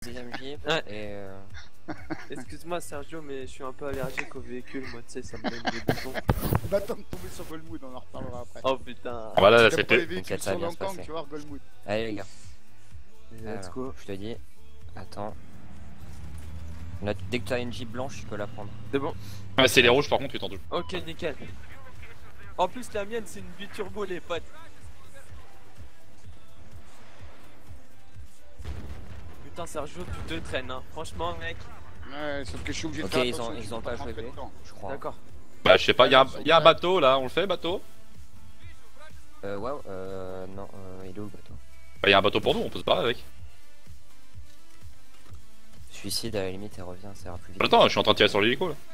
deuxième jeep Ouais. et Excuse-moi Sergio, mais je suis un peu allergique au véhicule, moi tu sais, ça me donne des boutons. Va attendre de tomber sur Goldmood, on en reparlera après. Oh putain. Ah bah là, T'aimes c'est pas les plus. véhicules T'inquiète, ça va sur bien se l'encang, passer. tu vois, Goldmood. allez les gars. Let's Alors, go. je te dis, attends. Là, dès que tu as une jeep blanche, tu peux la prendre. C'est bon. Ouais, c'est les rouges par contre, tu t'en doutes. Ok, nickel. En plus, la mienne, c'est une biturbo, les potes. Putain, Sergio, tu te traînes, hein. Franchement, mec. Ouais, sauf que je suis obligé de Ok, faire ils attention, ont, tu ils peux ont pas joué rentrer B, dedans. je crois. D'accord. Bah, je sais pas, y a un bateau là, on le fait, bateau? Ouais, non, il est où le bateau? Bah, y a un bateau pour nous, on peut se barrer avec. Suicide à la limite et reviens, ça ira plus vite. Attends, je suis en train de tirer sur l'hélico là.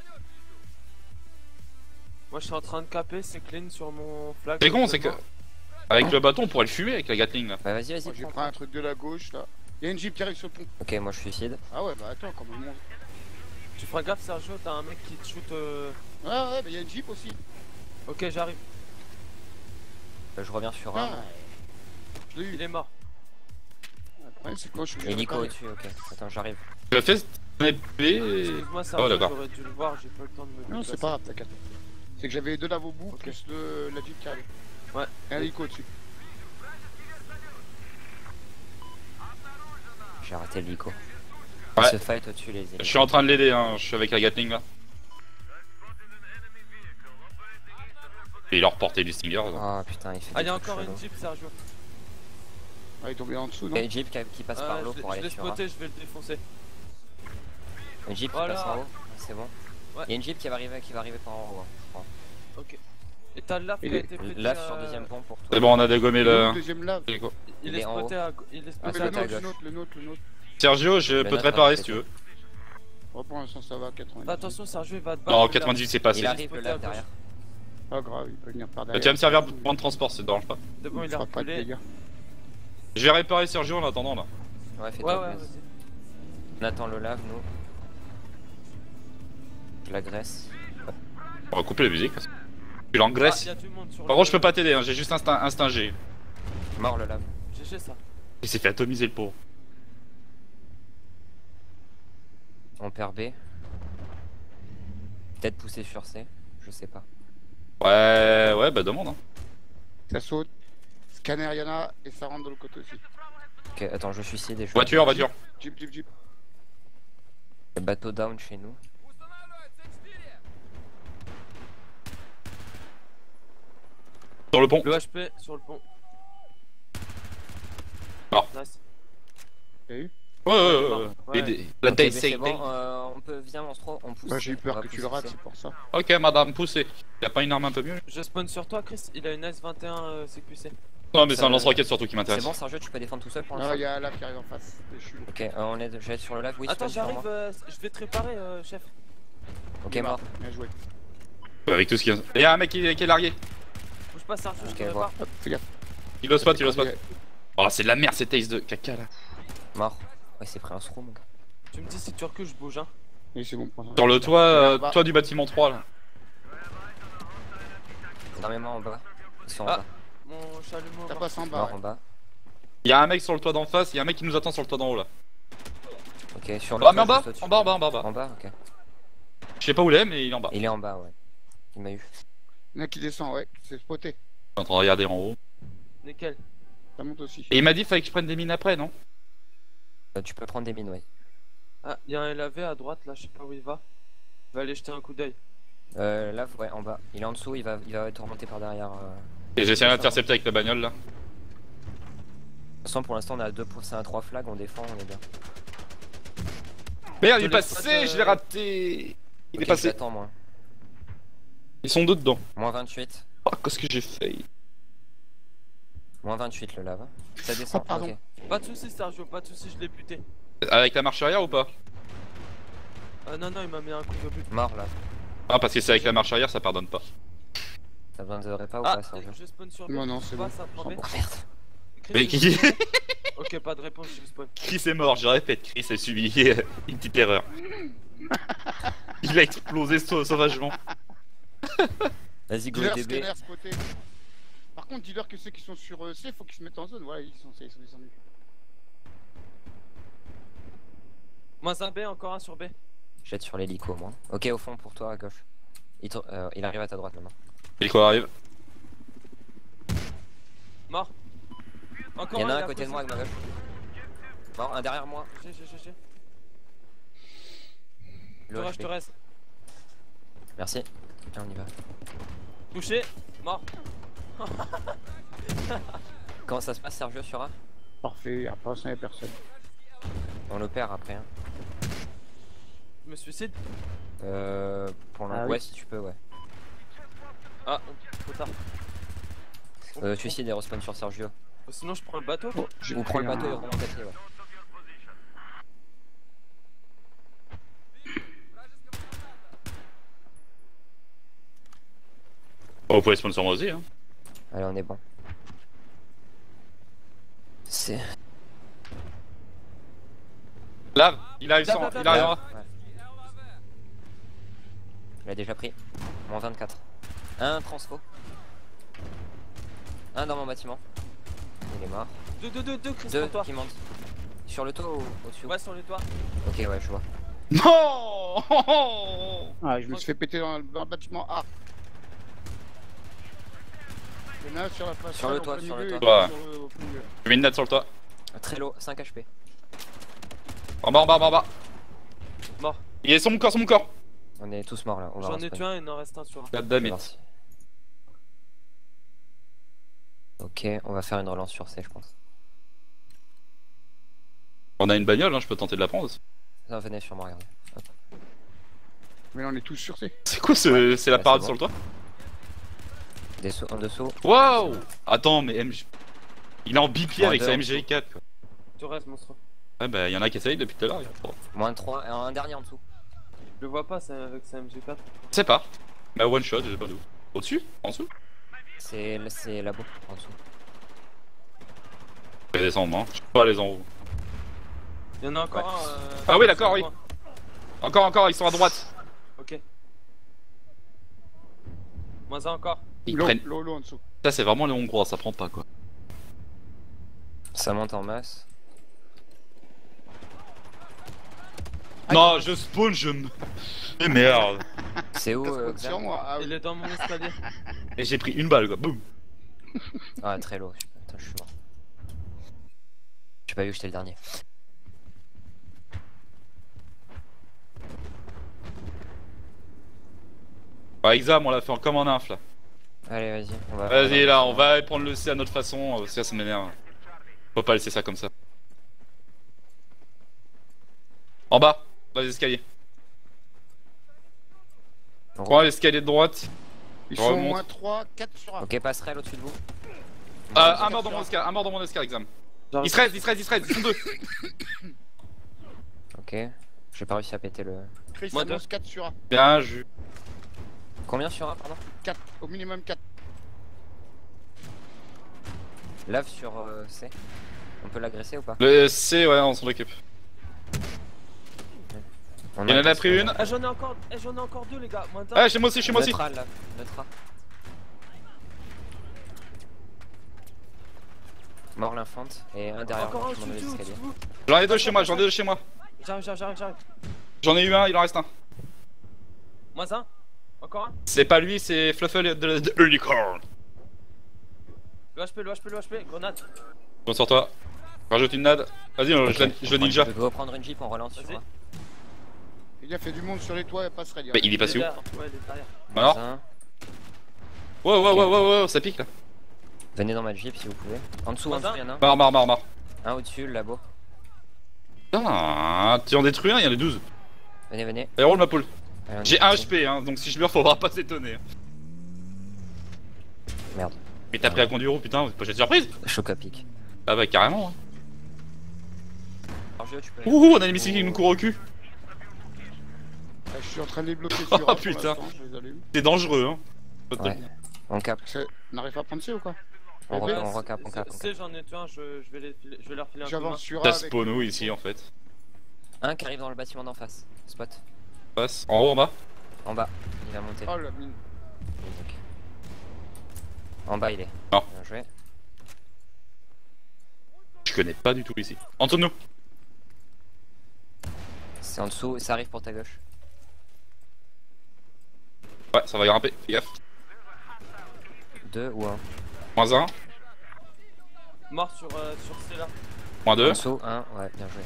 Moi, je suis en train de caper, c'est clean sur mon flag. C'est con, c'est que. Avec le bateau, on pourrait le fumer avec la Gatling là. Bah vas-y, Moi, j'ai prends. pris un truc de la gauche là. Il y a une jeep qui arrive sur le pont. Ok, moi je suicide. Ah ouais, bah attends, comment il monte. Tu feras gaffe, Sergio, t'as un mec qui te shoot. Ouais, ouais, bah il y a une jeep aussi. Ok, j'arrive. Je reviens sur Ah, un. je l'ai eu. Il est mort. Le problème, c'est quand je suis obligé de Hélico réparer. au-dessus, ok. Attends, j'arrive. Je le fais, c'est un épée. Excuse-moi, Sergio, d'accord. j'aurais dû le voir, j'ai pas le temps de me Non, déplacer. c'est pas grave, t'inquiète. C'est que j'avais deux laves au bout, Ok. plus la jeep qui arrive. Ouais. Et un hélico dessus. J'ai raté l'hélico. Ouais. Se fight au-dessus les Je hélicos. suis en train de l'aider, hein. Je suis avec la Gatling là. Et il a reporté du Stinger. Oh putain, il fait Ah, des il y a trucs encore une chelous. Jeep, Sergio. Ah, il est tombé en dessous, Il y a non? une jeep qui passe par l'eau pour Je aller l'ai sur un. spoté, je vais le défoncer. Une jeep qui Voilà. passe en haut, c'est bon. Ouais. Il y a une jeep qui va arriver par en haut, hein, je crois. Ok. Et t'as le lave qui Il a est- été pété. Là sur deuxième pont pour toi. C'est bon, on a dégommé Il est où, le. le deuxième lave. l'hélico. Il Il est est en spoté à. Il est Ah, spoté mais à le à nôtre, gauche. le nôtre, le nôtre, le nôtre. Sergio, je Le peux te nôtre réparer a si tu pété. veux. Oh, pour l'instant, ça va, 90. Fais attention, Sergio, il va te battre. Non, le lave. 98 c'est passé. Il arrive spoté le à lave gauche. derrière. Pas grave, il peut venir par Tu derrière. vas me servir pour prendre transport, ça te dérange pas. C'est bon, Il il a fera pas de reculé. dégâts. Je vais réparer Sergio en attendant là. Ouais, Ouais, fais-toi ouais, plaisir. vas-y. On attend le lave, nous. Je l'agresse. On va couper la musique. Tu Ah, l'engraisses. il y a du monde sur Par contre, je peux pas t'aider, hein. J'ai juste instinct G. Mort le lave. GG ça. Il s'est fait atomiser le pauvre. On perd B. Peut-être pousser sur C, je sais pas. Ouais, bah demande. Hein. Ça saute. Scanner, il y en a, et ça rentre de l'autre côté aussi. Ok, attends, je suicide et je. Voiture. Jeep, jeep, jeep. Bateau down chez nous. Sur le pont. Le HP sur le pont. Mort. Nice. T'as eu? Ouais. La Ok, day mais c'est say. bon, on peut, viens monstro, on pousse. Bah, j'ai eu On peur va que tu pousser le rates, C. c'est pour ça. Ok, madame, poussez. Y'a pas une arme un peu mieux? Je spawn sur toi, Chris. Il a une S21 CQC. Non, mais c'est Ça- un lance-roquette surtout qui C'est m'intéresse. bon, Sergio, tu peux défendre tout seul pour Ah, l'instant. il y a un lave qui arrive en face. Je suis. Ok, je vais être sur le lave, oui, Attends, spawn sur j'arrive. moi. Je vais te réparer, chef. Ok, Il est mort. Bien joué. Avec tout ce qu'il y a. Et y'a un mec qui est largué. Bouge pas, Sergio, je Ok, te voir. répare. Hop, fais gaffe. Il ose pas. Oh, c'est de la merde, cette ace de caca là. Mort. Ouais, c'est pris un throw, mon gars. Tu me dis si tu recules, je bouge, hein. Oui, c'est bon. prends ça. Sur le toit, Là-bas. toit du bâtiment 3 là. Énormément en bas. Ils sont en Ah. bas. Mon chalumeau. Ça passe en bas. Mort ouais. en bas. Y'a un mec sur le toit d'en face, y'a un mec qui nous attend sur le toit d'en haut là. Ok, sur le Ah, mais en toit, bas, juste au-dessus. en bas, en bas, en bas, en bas. En bas, ok. Je sais pas où il est, mais il est en bas. Il est en bas, ouais. Il m'a eu. Il y en a qui descend, ouais. C'est spoté. Je suis en train de regarder en haut. Nickel. Ça monte aussi. Et il m'a dit fallait que je prenne des mines après, non? Tu peux prendre des mines, ouais. Ah, il y a un LAV à droite là, je sais pas où il va. Je vais aller jeter un coup d'œil. Lave, ouais, en bas. Il est en dessous, il va être remonté par derrière. Et j'ai essayé d'intercepter avec la bagnole là. De toute façon, pour l'instant, on a 2 poussés à 3 flags, on défend, on est bien. Merde, il est Je laisse passé, pas te- je l'ai raté. Il Ok, est passé. j'attends, moi. Ils sont deux dedans. Moins 28. Oh, qu'est-ce que j'ai fait? Moins 28 le lave. Ça descend, Oh, pardon. ok. Pas de soucis, Sergio, pas de soucis, je l'ai buté. Avec la marche arrière ou pas? Non, il m'a mis un coup de but. Mort là. Ah, parce que c'est avec la marche arrière, ça pardonne pas. T'as besoin de repas ou Ah, pas, Sergio? je spawn sur B. Non, non, c'est Pas, bon. ça prend B. Oh merde. Chris, Mais je- qui... Ok, pas de réponse, je spawn. Chris est mort, je répète, Chris a subi une petite erreur. Il a explosé sauvagement. Vas-y, go Dealer, DB. scanner, spoté. Par contre, dis-leur que ceux qui sont sur C, faut qu'ils se mettent en zone. Voilà, ils sont descendus. Moins un B, encore un sur B. Jette sur l'hélico, moi. Ok, au fond pour toi, à gauche. Il arrive à ta droite maintenant. Hélico arrive. Mort. Encore Il y en a un il à côté de moi, avec ma gauche. Mort, un derrière moi. J'ai. Le Je te HP. reste. Merci. Tiens, on y va. Touché. Mort. Comment ça se passe, Sergio, sur A? Parfait, après ça, y'a personne. On l'opère après. Hein. Je me suicide. Pour Ah l'ouest, oui. si tu peux, ouais. Ah, trop tard. Suicide et respawn sur Sergio. Sinon, je prends le bateau. Oh, j'ai Ou prends le pris bateau et un- remonte à pied, ouais. Oh, vous pouvez sponsor moi aussi, hein. Allez, on est bon. C'est. Là, il arrive Là, sans, là, il là, arrivera. Ouais. Il a déjà pris. Moins 24. Un transfo. Un dans mon bâtiment. Il est mort. Deux, Chris, Deux pour toi. qui montent. Sur le toit ou au-dessus? Ouais, sur les toits. Ok, ouais, je vois. Non. Ah, je me suis fait péter dans le bâtiment A. Il y en a un sur la façade. Sur le au toit, plein sur le milieu, toit. et sur au milieu. Je mets une nade sur le toit. Très low, 5 HP. En bas, en bas, en bas, en bas. Mort. Il est sur mon corps, sur mon corps. On est tous morts là. On va J'en ai respawn. tué un, il en reste un sur un. God damn it. Merci. Ok, on va faire une relance sur C, je pense. On a une bagnole, hein, je peux tenter de la prendre aussi. Ça, venez sur moi, regardez. Hop. Mais là, on est tous sur C. C'est quoi ce. C'est la Ouais, parade c'est sur le toit? En dessous. Waouh. Attends, mais MG. Il est en bipied Ouais, avec deux sa en MG4 quoi. Tu restes, monstre. Ouais, bah y'en a qui essayent depuis tout à l'heure. Moins 3, un dernier en dessous. Je le vois pas, c'est avec sa MG4. Je sais pas. Bah one shot, je sais pas d'où. Au-dessus? En dessous? C'est labo, en dessous. Je vais descendre, hein. Je peux pas aller en haut. Il y en a encore Ouais. un. Ah oui, d'accord, sur oui. le coin. Encore, ils sont à droite. Ok. Moins un encore. Ils L'eau, prennent. l'eau en dessous. Ça, c'est vraiment les Hongrois, ça prend pas quoi. Ça monte en masse. Non, je spawn, je me. Mais merde. C'est où, Sur Xam? moi. Ah, Il oui. est dans mon escalier. Et j'ai pris une balle quoi, boum. Ah, très low. Putain, je suis mort. J'ai pas vu que j'étais le dernier. Bah, Exam, on l'a fait comme en inf là. Allez, vas-y. Vas-y, là, on va prendre le C à notre façon, ça m'énerve. Faut pas laisser ça comme ça. En bas, dans les escaliers. Prends l'escalier de droite. Ils On sont remonte. moins 3, 4 sur A. Ok, passerelle au-dessus de vous. Un mort dans mon escalier, Exam. Il se reste, ils sont deux. Ok. J'ai pas réussi à péter le. Chris Moins annonce 4 sur A. Bien vu. Combien sur A, pardon? 4, au minimum 4. Lave sur C. On peut l'agresser ou pas? Le C, ouais, on s'en occupe. On Il en a agresse, pris une. Ah, j'en ai encore deux, les gars. Moins d'un. Ah, chez moi aussi, Neutral, là. Neutral. Mort l'infante et un derrière Encore moi un qui monte dans les au-dessus, escaliers. au-dessus. J'en ai deux chez moi, J'arrive. J'en ai eu un, il en reste un. Moins un. Encore un. C'est pas lui, c'est Fluffle de Unicorn. Le HP. Grenade. Bon, sur toi. Rajoute une nade. Vas-y, Ok. je le ninja. Je vais reprendre une jeep, on relance sur Vas-y. A. Il a fait du monde sur les toits et passerait. Mais il est passé où? derrière. Ouais, il est derrière. Alors Un. Wow, ça pique là. Venez dans ma jeep si vous pouvez. En dessous, Moins un. il y en a un. Mort. Un au-dessus, le labo. Putain, tu en détruis un, il y en a 12. Venez. Allez, roule ma poule. Allez, on J'ai est 1 parti. HP, hein, donc si je meurs, faudra pas s'étonner. Merde. Mais t'as pris à conduire où, putain, c'est pas de surprise? Choc à pic. Ah bah, carrément. Hein. Sergio, tu peux. Ouh, on a des missiles qui nous courent au cul. Je suis en train de les bloquer sur A. Oh, pour putain. l'instant, je les allume. C'est dangereux, hein. Ouais. On capte. On n'arrive pas à prendre C ou quoi? On Ouais, recap. C'est, j'en ai tué un, je vais leur filer un coup de main. J'avance sur A. T'as avec- spawn où ici en fait? Un qui arrive dans le bâtiment d'en face. Spot. Passe. En haut, en bas? En bas. Il va monter. Oh la mine. Musique. En bas, il est. Non. Bien joué. Je connais pas du tout ici. En dessous de nous. C'est en dessous, ça arrive pour ta gauche. Ouais, ça va grimper, fais gaffe. 2 ou 1. Moins 1, Mort sur C là. moins En 2. dessous, 1, ouais, bien joué.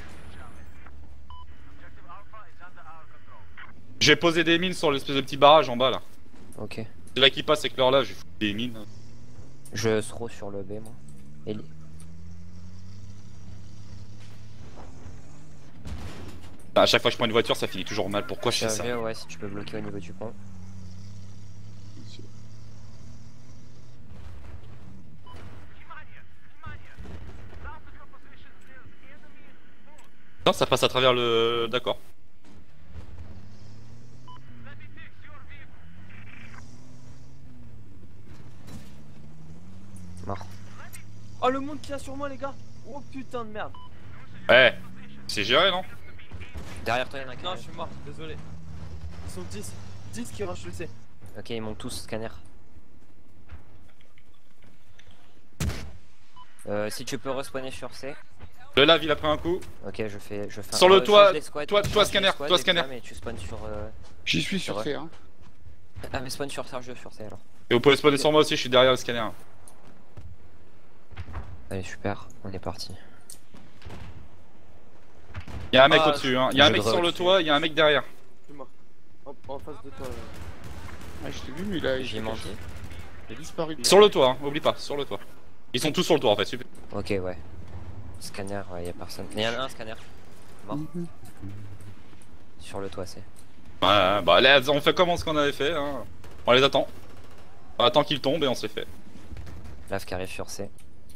J'ai posé des mines sur l'espèce de petit barrage en bas là. Ok. C'est là qui passe avec leur là, j'ai foutu des mines. Je throw sur le B, moi. Et... À chaque fois que je prends une voiture, ça finit toujours mal. Pourquoi je fais ça? Chargé, ouais, si tu peux bloquer au niveau du pont. Non, ça passe à travers le... D'accord. Mort. Oh le monde qu'il y a sur moi les gars. Oh putain de merde. Ouais, c'est géré non? Derrière toi, il y en a Non qu'un. je suis mort, désolé. Ils sont 10. 10 qui rushent le C. Ok, ils montent tous scanner. Si tu peux respawner sur C. Le lave il a pris un coup. Ok, je fais un... Sur le toit, change les squads, toi, change les scanner, squads toi, et scanner. Mais tu spawns sur... J'y suis sur Ouais. C, hein. Ah mais spawn sur Sergio sur C alors. Et vous pouvez spawner sur moi aussi, je suis derrière le scanner. Allez super, on est parti. Y'a un mec Ah, au-dessus, hein. Y'a un je mec drop sur le dessus. toit, y'a un mec derrière. Je suis mort. En face de toi. Ouais, je t'ai vu, mais là, J'ai menti. il a disparu. Sur le toit, hein. Oublie pas, sur le toit. Ils sont tous sur le toit en fait, super. Ok ouais. Scanner, ouais, y'a personne. Il y en a un scanner. Mort. Sur le toit c'est. Ouais, bah là, on fait comme ce qu'on avait fait, hein. On les attend. On attend qu'ils tombent et on s'est fait. Lave qui arrive sur C.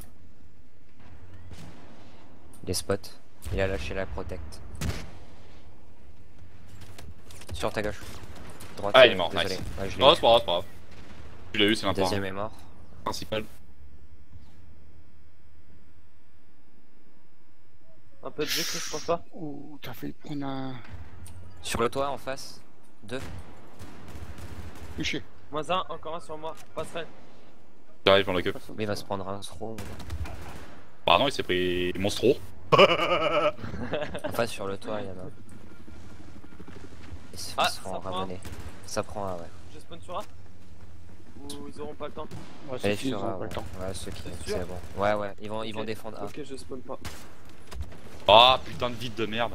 Les spots. Il a lâché la protect. Sur ta gauche. Droite. Ah, il est mort, désolé. nice. Ouais, je l'ai Oh, eu. c'est pas grave, c'est pas grave. Tu l'as eu, c'est Le l'important. deuxième est mort. Principal. Un peu de jeu, je pense pas. Oh, t'as failli prendre un. Sur le toit en face. 2. Touché. Moins 1, encore un sur moi. Passerelle. J'arrive, j'en occupe. Mais il va se prendre un throw. Bah non, il s'est pris monstro. En face sur le toit il y en a un. Ils se Ah, font ça prend un. ramener. Ça prend un ouais. Je spawn sur A. Ou ils auront pas le temps. Ouais, Allez c'est fini, ils sur ont A, pas ouais. le temps. Ouais, ceux qui. T'es sûr C'est bon. Ouais, ouais, ils vont Ok. défendre A. Ok, je spawn pas. Ah putain de vide de merde.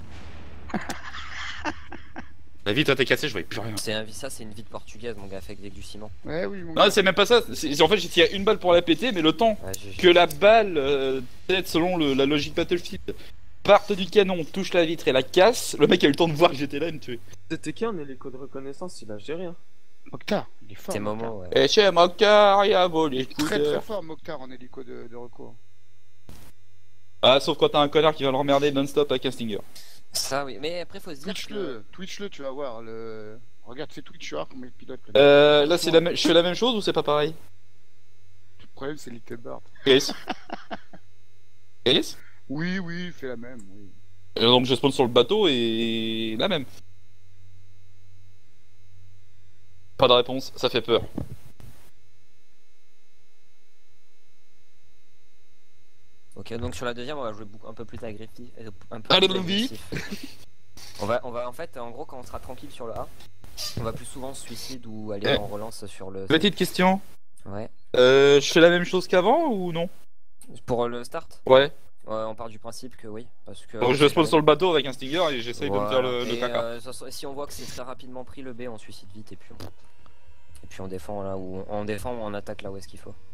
La vie toi t'es cassé, je voyais plus rien. Ça, c'est une vie de portugaise, mon gars, fait avec du ciment. Ouais, oui, mon Non, gars. c'est même pas ça. En fait, j'ai tiré une balle pour la péter, mais le temps Ouais, GG. que la balle, peut-être selon la logique Battlefield, parte du canon, touche la vitre et la casse, le mec a eu le temps de voir que j'étais là et me tuer. C'était qui en hélico de reconnaissance? Il a géré hein. Mokhtar, il est fort. C'est Mokhtar. Momo, ouais. Et chez Mokhtar, il a volé Très très fort, Mokhtar, en hélico de recours. Ah, sauf quand t'as un connard qui va le remmerder non-stop avec un Stinger. Ça, oui. Mais après, faut se dire que. Twitch-le, tu vas voir. Regarde, c'est Twitcher comment il pilote. Le Là, je fais la même chose ou c'est pas pareil? Le problème, c'est Little Bird. Chris Chris Oui, oui, il fait la même, oui. Donc je spawn sur le bateau et la même. Pas de réponse, ça fait peur. Ok, donc sur la deuxième, on va jouer un peu plus agressif. Un peu Allez, plus Bobby. agressif. on va, en fait, en gros, quand on sera tranquille sur le A, on va plus souvent se suicide ou aller Ouais. en relance sur le. Petite question. Ouais. Je fais la même chose qu'avant ou non? Pour le start, Ouais. on part du principe que oui. Parce que. Donc je spawn sur le bateau avec un Stinger et j'essaye de me faire le Et, caca. si on voit que c'est très rapidement pris le B, on suicide vite et puis on défend là où on défend ou on attaque là où est-ce qu'il faut.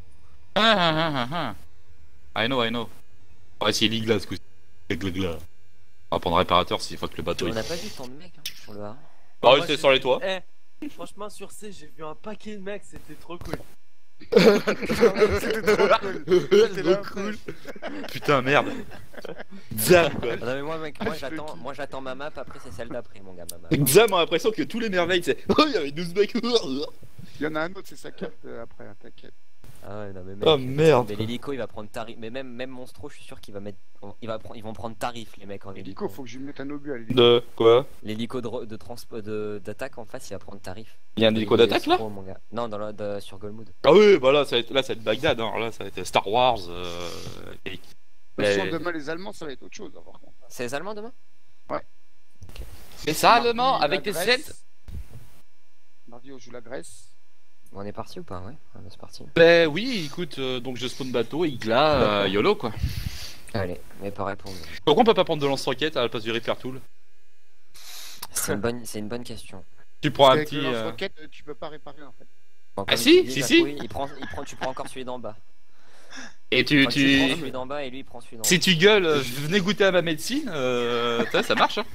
I know. On va essayer l'igla ce coup-ci. On va prendre réparateur s'il faut que le bateau. On n'a pas vu tant de mecs hein, sur le A. Ah oui, Moi, c'est j'ai- sur les toits. Eh, franchement, sur C, j'ai vu un paquet de mecs, c'était trop cool. C'était trop cool. C'était la cool. Putain, merde. Zam, quoi. Ah non mais moi mec, Je le kiffe. moi j'attends ma map, après c'est celle d'après mon gars ma map. Zam a l'impression que tous les merveilles, c'est. Oh, il y avait 12 mecs. Il y en a un autre, c'est sa carte après, hein, t'inquiète. Ah ouais non mais mec. Oh merde. Mais l'hélico il va prendre tarif, mais même Monstro je suis sûr qu'il va mettre, ils vont prendre tarif les mecs en Hélico, hélico. faut que je lui mette un obus à l'hélico. De quoi? L'hélico d'attaque en face il va prendre tarif. Il y a un hélico d'attaque là? Mon gars. Non dans sur Golmood. Ah oui, bah là ça va être Bagdad, hein. Là ça va être Star Wars. Mais Ouais. sur demain, les Allemands, ça va être autre chose, hein, par contre. C'est les Allemands demain? Ouais. Ok. Mais salement, Mardi, avec la tes Grèce. aides. Mardi, on joue la Grèce. On est parti ou pas? Ouais, c'est parti. Bah oui, écoute, donc je spawn bateau, Igla, YOLO quoi. Allez, mais pareil pour nous. Pourquoi on peut pas prendre de lance-roquette à la place du Repair Tool? C'est une bonne question. Tu prends un Avec petit. le lance-roquette, tu peux pas réparer en fait. Bon, Ah comme si, tu dis, si, Jacouille, tu prends encore celui d'en bas. Et Tu prends celui d'en bas et lui il prend celui d'en haut. Si tu gueules, venez goûter à ma médecine, ça marche hein.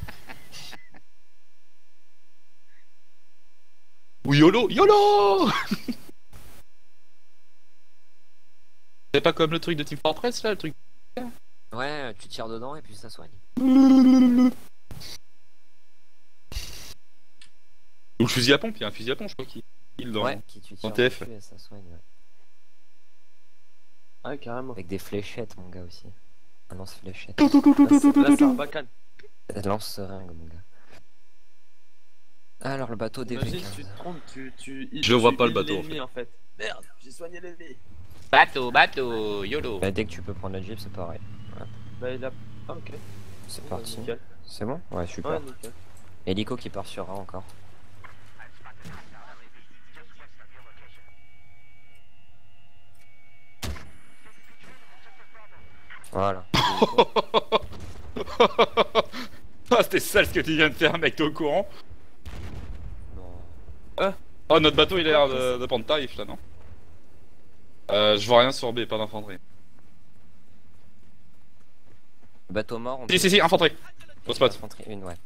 Ou YOLO, YOLO. C'est pas comme le truc de Team Fortress là, le truc. Ouais, tu tires dedans et puis ça soigne. Ou le fusil à pompe, il y a un fusil à pompe je crois qui dans... Ouais, qui tu tires TF. dessus et ça soigne. Ouais. Ah, carrément. Avec des fléchettes, mon gars aussi. Un lance-fléchette. Là, c'est un bacane. Lance-seringue, mon gars. Alors, le bateau des Imagine, V15. tu te trompes, Je vois tu pas le heal bateau, en l'ennemi, en fait. Merde, j'ai soigné l'ennemi. Bateau, YOLO. Bah, dès que tu peux prendre la jeep, c'est pareil. Bah, il a. Ah, ok. C'est Bon, parti. nickel. C'est bon? Ouais, super. Ouais, nickel. Hélico qui part sur A encore. Voilà. Ah c'était sale ce que tu viens de faire mec, t'es au courant? Non. Oh notre bateau il a l'air de prendre tarif là non? Je vois rien sur B, pas d'infanterie. Le bateau mort, on Si, infanterie. Au spot. Infanterie, une, ouais.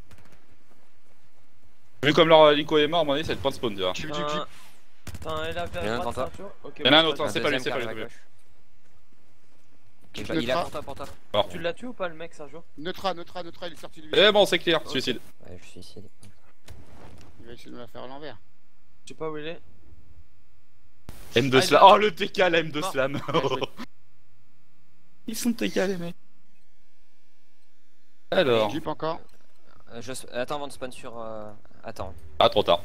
Vu comme leur hélico est mort, à mon avis, ça va être point de spawn, tu vois. Jeep. T'as un LA Il y en a vers un droite, devant toi. Sergio. Ok, Il y en a un bon, autre, vas-y. hein, c'est pas lui, Deuxième c'est qui pas lui. arrive à gauche. Jeep Il est neutra. pour toi. Alors. Tu l'as tué ou pas le mec, Sergio? Neutra, il est sorti du Eh bon, c'est clair, suicide. Ouais, je suis ici. Il va essayer de me la faire à l'envers. Je sais pas où il est. M2 Ah, slam. il a- Oh le TK, la M2 Non. slam. Ils sont TK les mecs. Alors. Jeep encore. Attends avant de spawn sur... Attends. Ah, trop tard.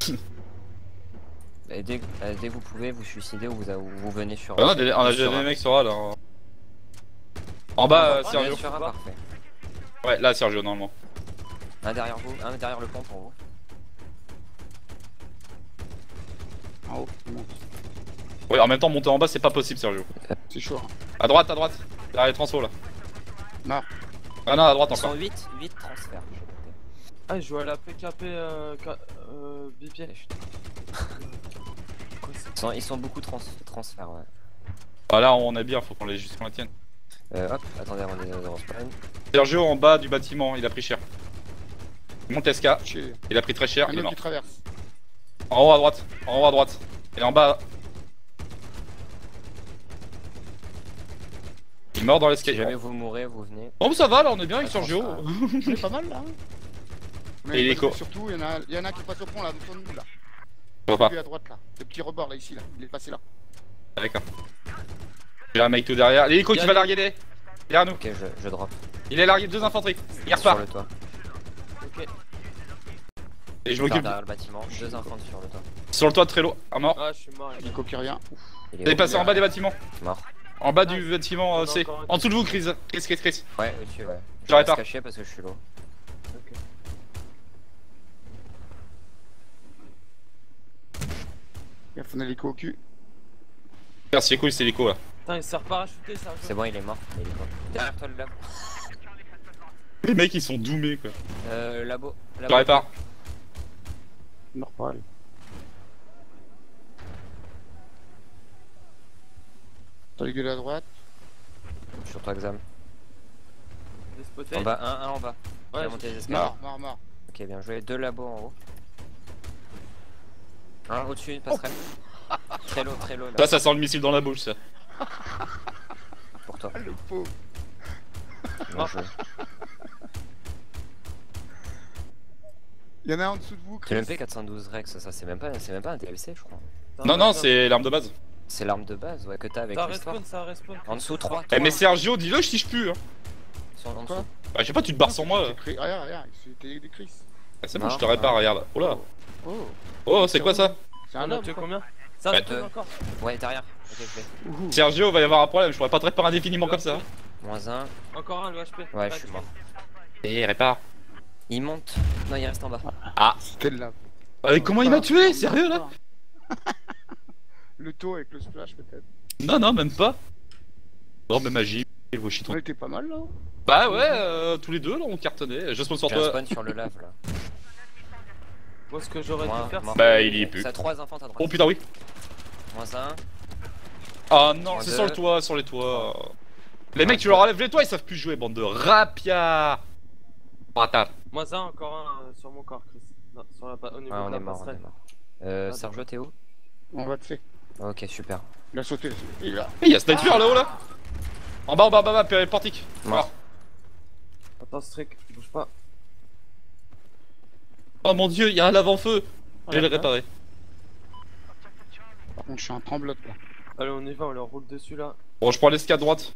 Et dès que vous pouvez, vous suicidez ou vous venez sur... Ah, on a déjà sur des mecs sur A là. En bas, Ah, Sergio. sur A, parfait. Ouais, là, Sergio, normalement. Un derrière vous, un derrière le pont pour vous. En haut, il monte. Ouais, en même temps, monter en bas, c'est pas possible, Sergio. C'est chaud. Hein. À droite. Derrière les transos là. Non. Ah non, à droite Ils sont encore. 8 transferts. j'ai noté. Ah, je joue à la PKP bipied. Ils sont beaucoup transferts, ouais. Ah là, on est bien, faut qu'on les juste qu'on la tienne. Hop, attendez avant de spawn. Sergio en bas du bâtiment, il a pris cher. Monte SK, Chez... il a pris très cher, Un il est autre mort. qui traverse. En haut à droite. Et en bas. Il est mort dans Si l'escalier. jamais vous mourrez, vous venez. Bon, ça va là, on est bien avec Ah, Sergio. On est pas mal là. Hein. Mais Et l'écho. surtout, il y en a un qui passe au pont là, autour de nous là. Je vois pas. Lui à droite là. Le petit rebord là, ici là. Il est passé là. D'accord. J'ai un mec tout derrière. L'hélico qui va larguer des. Derrière nous. Ok, je drop. Il est largué 2 infanteries. Il Sur repart. le toit. Ok. Et je Par m'occupe. derrière le bâtiment, 2 infanteries sur le toit. Sur le toit de Trello. Un mort. Ah, je suis mort. Il coquille rien. Il Il est passé en bas des bâtiments. Mort. En bas du bâtiment on a C. encore un En dessous de vous, Chris. Chris. Ouais, au-dessus, ouais. Je répare. caché parce que je suis low. Ok. Il faut un hélico au cul. Merci, cool, c'est l'hélico là. Putain, il s'est reparachuté, Sergio. C'est bon, il est mort. L'hélico. Derrière toi, le labo. Les mecs, ils sont doumés quoi. Labo. Je répare. Normal. T'as les gueules à droite. Sur toi, Xam. Des spotés. En bas, un en bas. Il Ouais, a monté les escaliers. Mort. Ok, bien joué. 2 labos en haut. Un au-dessus, passerelle. Très low là. Ça sent le missile dans la bouche ça. Pour toi. Le pauvre. Bien joué. Il y en a un en dessous de vous. C'est Chris. l'MP 412 Rex, ça c'est même pas un DLC, je crois. Non, c'est l'arme de base. C'est l'arme de base, ouais, que t'as avec Ça l'histoire. respawn, ça respawn. En dessous 3. Eh, mais Sergio, dis-le, je tige plus. Hein. En Quoi dessous. Bah, je sais pas, tu te barres sans moi. Regarde, c'était des Chris. Ah, c'est bon, je te répare, regarde. Oh là. Oh. Oh, c'est quoi ça? C'est On un a homme. tué quoi. combien? Ça Ouais, respawn deux. encore. Ouais, derrière. Ok, je l'ai. Ouhou. Sergio, va y avoir un problème, je pourrais pas te réparer indéfiniment comme ça. -1. Encore un, le HP. Ouais, je suis mort. Et répare. Il monte Non, il reste en bas. C'était de là. Comment il m'a tué? Sérieux là? Le taux avec le splash peut-être. Non, non, même pas. Non, mais magie, vos chitons. On était pas mal là. Bah ouais, tous les deux là on cartonnait. Je spawn sur J'ai un toi. spawn sur le lave là. Moi, ce que j'aurais dû faire, Moi, c'est. Bah il y est plus. Ça 3 enfants à droite. Oh putain, oui. Moins 1. Ah non, Moins c'est deux. sur le toit, sur les toits. Les mecs, tu leur enlèves les toits, ils savent plus jouer, bande de rapia. Bâtard. Moi, ça, encore un sur mon corps, Chris. Non, sur la... au niveau Ouais, de on la est mort, on passerelle. est mort. Sergio, t'es où? On va te faire. Ok, super. Il a sauté. Il est là. Il y a sniper là-haut là. En bas, en bas, en bas, en bas, portique. Mort. Attends, Strick, bouge pas. Oh mon dieu, il y a un lave-en-feu. Je vais le Voilà. réparer. Par contre, je suis en tremblote là. Allez, on y va, on leur roule dessus là. Bon, je prends l'escade droite.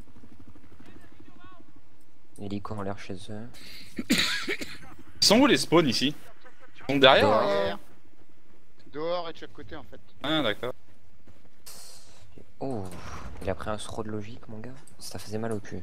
Hélico en l'air chez eux. Ils sont où les spawns ici? Ils sont derrière Dehors. hein Derrière. Dehors et de chaque côté en fait. Ah d'accord. Oh, il a pris un throw de logique, mon gars. Ça faisait mal au cul.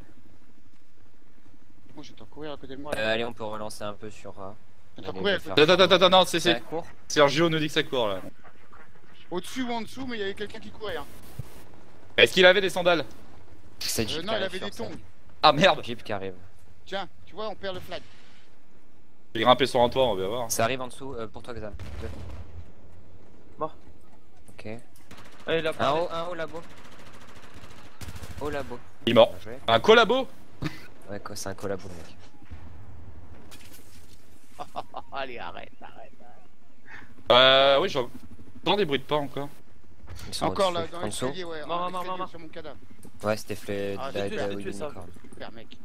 Moi j'entends courir à côté de moi là. Allez, on peut relancer un peu sur A. J'entends allez, courir à je côté. vais Attends, non, Ça c'est court. Sergio nous dit que ça court là. Au-dessus ou en dessous, mais il y avait quelqu'un qui courait. Hein. Est-ce qu'il avait des sandales? C'est Jeep Non, qui il arrive avait des sur ça. tongs. Ah merde. Jeep qui arrive. Tiens, tu vois, on perd le flag. J'ai grimpé sur un toit, on va voir. Ça arrive en dessous pour toi, Xam. Deux. Mort. Ok. Allez, là, Un haut labo. Au labo. Il est mort. Bien joué. Un collabo? Ouais, quoi, c'est un collabo, le mec. Allez, arrête. Oui, j'entends des bruits de pas encore. Ils sont Encore au-dessus. là, dans En dessous. l'escalier, ouais. Mort, en mort, escalier mort. sur mon cadavre. Ouais, c'était flé. Ah, j'ai tué, j'ai tué ça. Super, mec.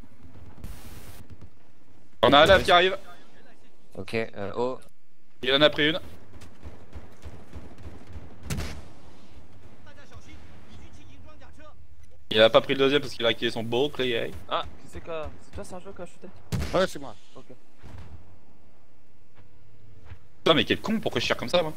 On a un lave qui arrive. Ok, oh. Il en a pris une. Il a pas pris le deuxième parce qu'il a activé son bouclier. Ah, c'est quoi? C'est toi, Sergio, qui a shooté? Ouais, c'est moi. Ok. Putain, mais quel con, pourquoi je tire comme ça moi?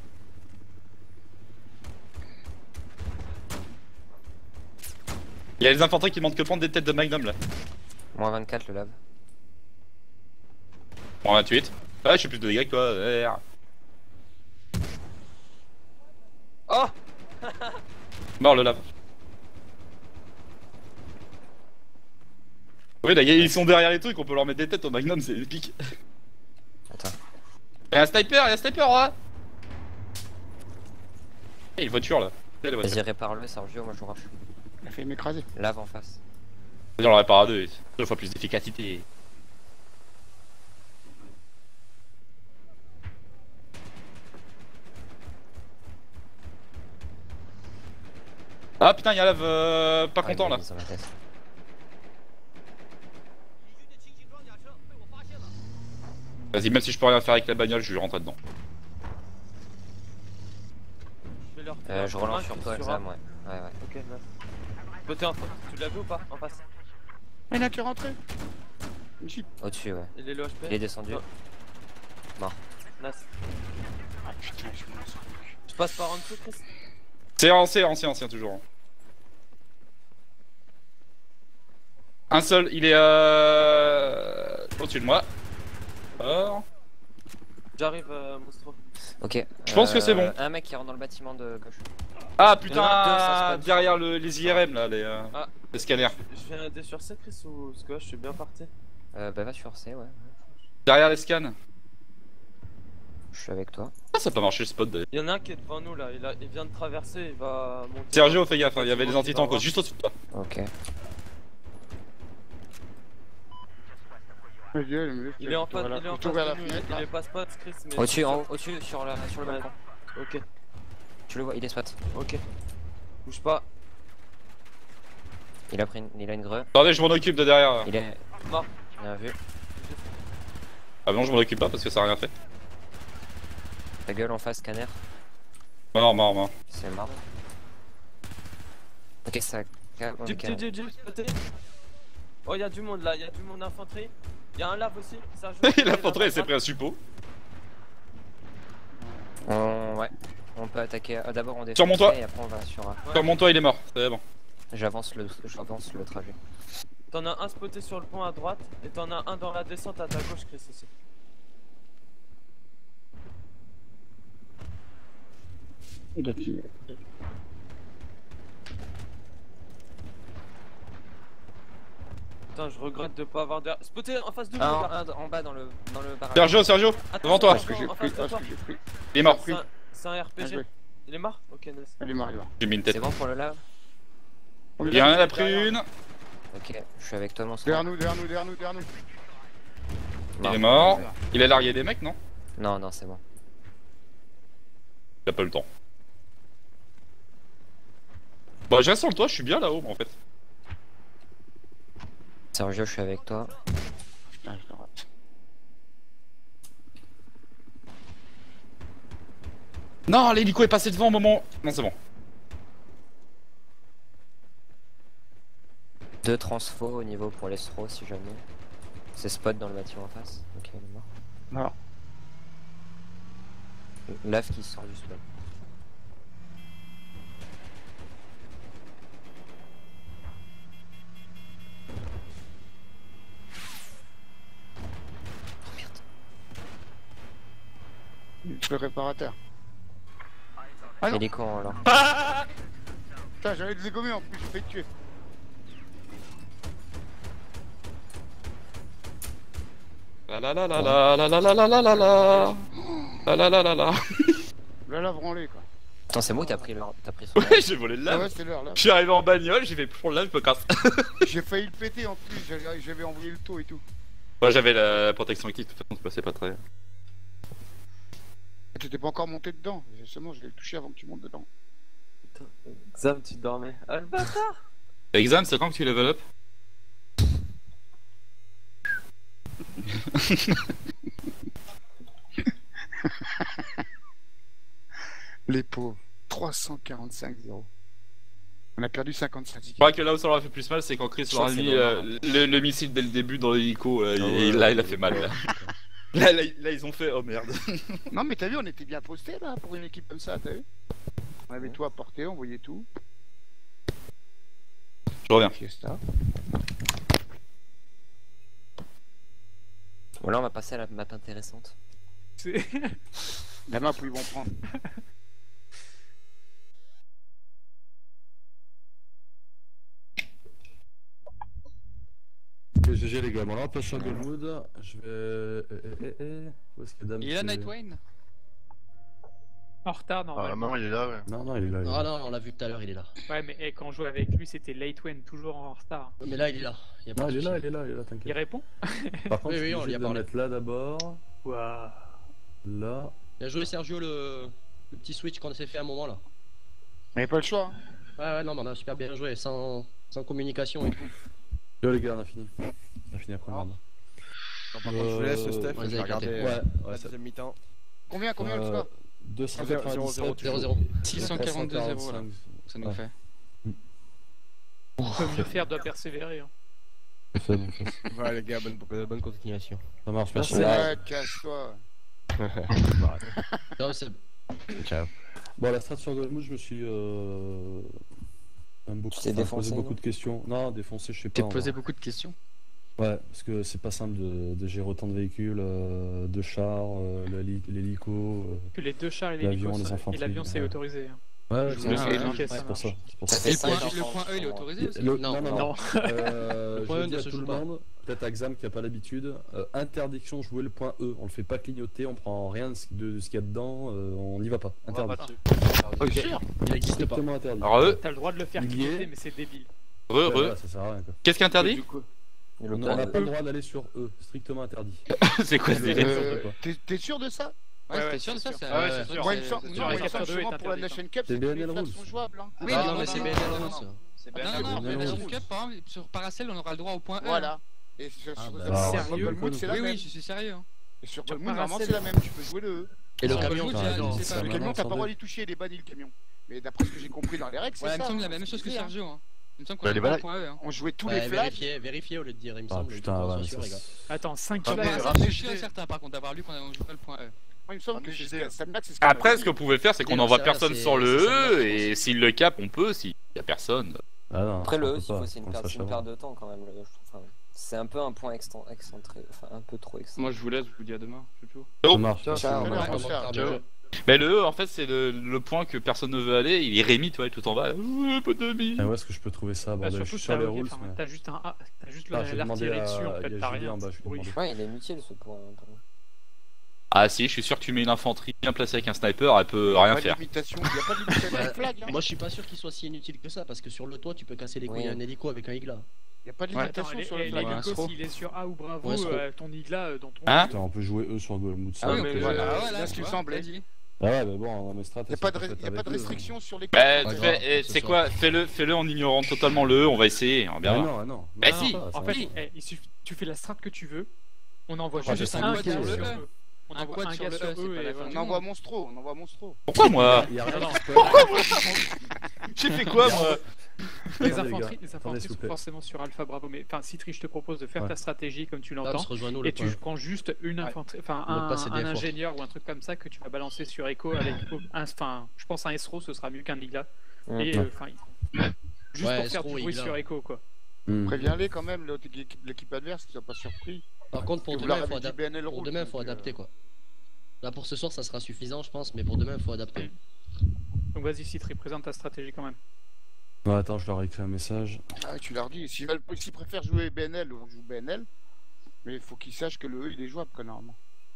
Il y a les infanteries qui demandent que prendre des têtes de Magnum là. Moins 24 le lab. Bon, 28. Ah, je suis plus de dégâts que toi. Oh! Mort le lave. Oui, là, ils sont derrière les trucs, on peut leur mettre des têtes au Magnum, c'est épique. Attends. Y'a un sniper, roi! Et une voiture là. Quelle voiture? Vas-y, répare-le, Sergio, moi je vous rush. Il a fait m'écraser. Lave en face. Vas-y, on le répare à deux fois plus d'efficacité. Ah putain, y'a lave pas content là. Dans la tête. Vas-y, même si je peux rien faire avec la bagnole, je vais rentrer dedans. Je vais leur Je relance sur toi, A. Exam, ouais. Ouais, ouais. Ok, nice. Côté en face. Tu l'as vu ou pas? En face. Mais il a qui rentré. Une chip. Au-dessus, ouais. Il est le HP. Il est descendu. Oh. Nice. Ah putain, je me lance. Je passe par en dessous, Chris. C'est ancien toujours. Un seul, il est au-dessus de moi. Alors... J'arrive, Monstro. Ok. Je pense que c'est bon. Un mec qui rentre dans le bâtiment de gauche. Ah Il y en a deux, ça putain, se passe. derrière les IRM là, Ah. les scanners. Je fais un D sur 7, Chris, ou parce que là, je suis bien parti. Bah va sur C, ouais. Derrière les scans. Je suis avec toi. Ah, ça a pas marché le spot d'ailleurs. Il y en a un qui est devant nous là, il vient de traverser, il va monter. Sergio, fais gaffe, hein, il y avait des anti-tanks juste au-dessus de toi. Ok. Il est en face, Voilà. il est en Plutôt face vers la de nous, fenêtre, il là. est pas spot, Chris, mais. Au-dessus, en haut, au-dessus, sur le Ouais. balcon. Ok, Tu le vois, il est spot. ok. Bouge pas. Il a une greu. Attendez, je m'en occupe de derrière. Il est. Mort. Bien vu. Ah non, je m'en occupe pas parce que ça a rien fait. Ta gueule en face, scanner. Mort. C'est marrant. Ok, ça. Jeep, côté. Oh, y'a du monde là, y'a du monde infanterie. Y'a un lave aussi, ça joue. L'infanterie s'est pris un suppôt. Ouais. On peut attaquer. D'abord on descend. Sur mon toit. Et après on va sur A. Ouais. Sur mon toit, il est mort. C'est bon. J'avance le trajet. T'en as un spoté sur le pont à droite et t'en as un dans la descente à ta gauche, Chris aussi. Il a tué. Putain, je regrette de pas avoir de. Spoté en face de nous, Ah, là. en bas dans le barrage. Sergio, Attends, devant toi. Ce que j'ai en pris, face de ce toi. que j'ai pris. Il est mort. C'est un Bien RPG. joué. Il est mort? Ok, nice. Elle est mort, il est mort. J'ai mis une tête. C'est bon pour le lave? Il y en a pris une. Ok, je suis avec toi, mon Derrière sang. nous, derrière nous, derrière nous, derrière nous. Il est mort. Il a largué des mecs, non? Non, non, c'est bon. Il a pas le temps. Bah, je reste sur le toit, je suis bien là-haut, en fait. Sergio, je suis avec toi. Putain, je le rate. Non, l'hélico est passé devant au moment. Non, c'est bon. 2 transfos au niveau pour l'estro si jamais. C'est spot dans le bâtiment en face. Ok, il est mort. Mort. Lave qui sort du spot. Oh merde. Le réparateur. Ah non. Hélico en alors. Putain, j'avais le dégommer en plus, j'ai failli te tuer. La la la la la la la la la la la la la la la la. Là, la branlée quoi. Attends, c'est moi qui t'as pris son Ouais, j'ai volé le Ah lave. ouais, c'est l'heure là. Je suis arrivé en bagnole, j'ai fait pour le lave, je me casse. J'ai failli le péter en plus, j'avais envoyé le taux et tout. Moi, j'avais la protection active, de toute façon, ça passait pas très. T'étais pas encore monté dedans, justement, je l'ai touché avant que tu montes dedans. Putain, Xam, tu dormais. Ah, le bâtard! Exam, c'est quand que tu level up? Les pauvres. 345-0. On a perdu 55 Je crois que là où ça leur a fait plus mal, c'est quand Chris leur a mis le missile dès le début dans l'hélico, et là il a fait mal. Là, ils ont fait oh merde. Non mais t'as vu, on était bien posté là pour une équipe comme ça, t'as vu? On avait tout à porter, on voyait tout. Je reviens. Fiesta. Bon, là on va passer à la map intéressante. La map où ils vont prendre. GG les gars, bon là on passe sur Goldwood, je vais... Où est-ce que Dame Il est là, c'est- Nightwayne? En retard, Ah, normalement. maman, il est là, ouais. Non, il est là. il est Ah là. non, on l'a vu tout à l'heure, il est là. Ouais, mais quand on joue avec lui, c'était Late Wen, toujours en retard. Mais là, il est là. Y a pas Non, de il est là, souci. il est là, Il t'inquiète. répond? Par contre, Oui, je oui, suis on obligé lui a de le parlé. mettre là d'abord, Waouh. là. Bien joué Sergio, le petit switch qu'on s'est fait à un moment là. On avait pas le choix. Hein. Ouais, non, mais on a super bien joué, sans communication et tout. Yo les gars, on a fini. On a fini après le round. Par contre, je vous laisse, Steph, on je les vais a regarder éclatés. Ouais, la ça... deuxième mi-temps. Combien le score 297, 0-0. 642-0 là, ça nous Ouais. fait. On peut mieux faire, doit persévérer. Hein. Ouais, les gars, bonne continuation. Ça marche, merci. Ouais, casse-toi. Non, c'est- Ciao. Bon, la strat sur Goldwood, je me suis... même beaucoup, Tu t'es enfin, défoncé, posé beaucoup non de questions. Non, défoncé, je sais T'es pas. en posé vrai. beaucoup de questions. Ouais, parce que c'est pas simple de gérer autant de véhicules, de chars, l'hélico. Que les deux chars et L'avion, l'hélico, les et infanteries, l'avion c'est ouais. autorisé. Hein. Ouais, Je c'est voulais ça, vérifier, ça c'est pour ça. marche. C'est pour ça. Ça fait Et le 5 point E, il est autorisé aussi? Non. Non. Je point le E dis ne à se tout joue le pas. monde, peut-être à Xam qui a pas l'habitude, interdiction de jouer le point E. On le fait pas clignoter, on prend rien de ce qu'il y a dedans, on n'y va pas. Interdit. Ok. Il existe pas. Strictement interdit. Alors eux, T'as le droit de le faire Il y est. clignoter, mais c'est débile. Ouais, voilà, ça sert à rien quoi. qu'est-ce qui est interdit? On n'a pas le droit d'aller sur E, strictement interdit. C'est quoi ce délire? T'es sûr de ça? Ouais, Ouais, t'es sûr de ça? c'est Ouais, c'est sûr. Moi, il me semble, c'est non, sûr. il me Capture semble 2 est justement pour la interdite, Nation Cup, C'est les BNL flats rules. sont jouables. Hein. Oui, Ah mais non, mais c'est non, BNL non, Rules, non, ça. C'est Non, bien. non, non, bien mais sûr. sur Cup, par exemple, sur Paracel, on aura le droit au point E. Voilà. Et sur Ah, bah, alors, sérieux Goldwood, c'est la Oui, même. oui, je suis sérieux. hein. Et sur Sur Goldwood, normalement, Paracel. c'est la même. Tu peux jouer le E. Et le Sur camion, Goldwood, t'as je raison, sais ça pas. Le va. camion, t'as pas le attendez. droit d'y toucher, il est banni le camion. Mais d'après ce que j'ai compris dans les règles, c'est Ouais, ça. il me semble hein, la même chose que c'est ça. Sergio. hein. Il me semble qu'on Ouais, a les le droit au balais. point E. hein. On jouait tous Ouais, les flats. vérifier au lieu de dire, il me Ah semble. putain, je ouais, suis sûr, mais les gars. Attends, 5 Ah, balles. mais Ça, je suis certain par contre d'avoir lu qu'on joue pas le point E. Moi, il me semble que Ah, c'est mais ça me c'est ce qu'on Après, avait ce dit. que vous pouvez faire, c'est qu'on Oui, envoie c'est personne vrai, sur c'est le ça, E, je et pense. s'il le cap, on peut, s'il y a personne. Ah non, Après, on le peut E, s'il pas, faut, c'est une on perte sache avant. de temps quand même. Je trouve. Enfin, c'est un peu un point excentré, enfin un peu trop excentré. Moi je vous laisse, je vous dis à demain, c'est tout. Ça marche. Ciao, Ciao. tout à l'heure, Ouais, mon cher. bien Ciao. joué. Mais le E, en fait, c'est le point que personne ne veut aller. Il est Rémi, tu vois, tout en bas. Pas d'amis. Ah, où est-ce que je peux trouver ça, Bah, bordel? Je surtout suis t'as sur les rules, enfin, mais... t'as juste un A, t'as juste Ah, je vais demander l'artillerie à... dessus en il fait, y a t'as Julie rien. en bas, je vais Oui. demander. Ouais, il est inutile ce point. Ah si, je suis sûr que tu mets une infanterie bien placée avec un sniper, elle peut rien Pas de faire. limitation, il n'y a pas de limitation de flag. Hein. Moi je suis pas sûr qu'il soit si inutile que ça parce que sur le toit tu peux casser les couilles Oui. à un hélico avec un igla. Il n'y a pas de Attends, limitation sur le flag. l'hélico, Astro. s'il est sur A ou Bravo, Ouais, Astro. ton igla dans ton. Hein Putain, on peut jouer eux sur Golmood. Ah oui, mais voilà, Ah, c'est voilà, ce tu qu'il me vois, semblait. vas-y. Ah ouais, mais bon, dans mes strats, Il n'y a pas de restriction sur les Bah, Pas tu grave, fais, ce c'est soir. quoi, fais-le en ignorant totalement le E, on va essayer, on va bien Ah voir. non, ah non. Bah Non, si. ça, En ça fait, va. il suffit, tu fais la strat que tu veux, on envoie Ah, juste j'ai un cinq gars quad sur sur E. On Un envoie quad un sur gars le sur E, c'est E pas la et fin On du envoie monde. Monstro, on envoie Monstro. Pourquoi moi Il y a rien Non, qui se peut. J'ai fait quoi moi? Les Attendez, les infanteries, gars. les Attendez, infanteries s'il vous sont plaît. forcément sur Alpha Bravo, mais enfin Citri, je te propose de faire Ouais. ta stratégie comme tu Dabs, l'entends. rejoins-nous le Et tu point. prends juste une infanterie, enfin Le pas, c'est un des efforts. ingénieur ou un truc comme ça que tu vas balancer sur Echo avec, enfin, je pense un SRO, ce sera mieux qu'un Ligla. Et Ouais. enfin, juste Ouais, pour faire SRO, du bruit Igla. sur Echo quoi. Hmm. Préviens-les quand même, l'équipe adverse, qu'ils ne soient pas surpris. Par contre pour Que vous demain leur faut avez dit adapter. BNL Pour roule, demain donc, faut adapter quoi. Là pour ce soir ça sera suffisant je pense mais pour demain faut adapter. Donc vas-y Citri, présente ta stratégie quand même. Non, attends, je leur ai écrit un message. Ah, tu leur dis, s'ils préfèrent jouer BNL, on joue BNL. Mais il faut qu'ils sachent que le E il est jouable, quoi, normalement.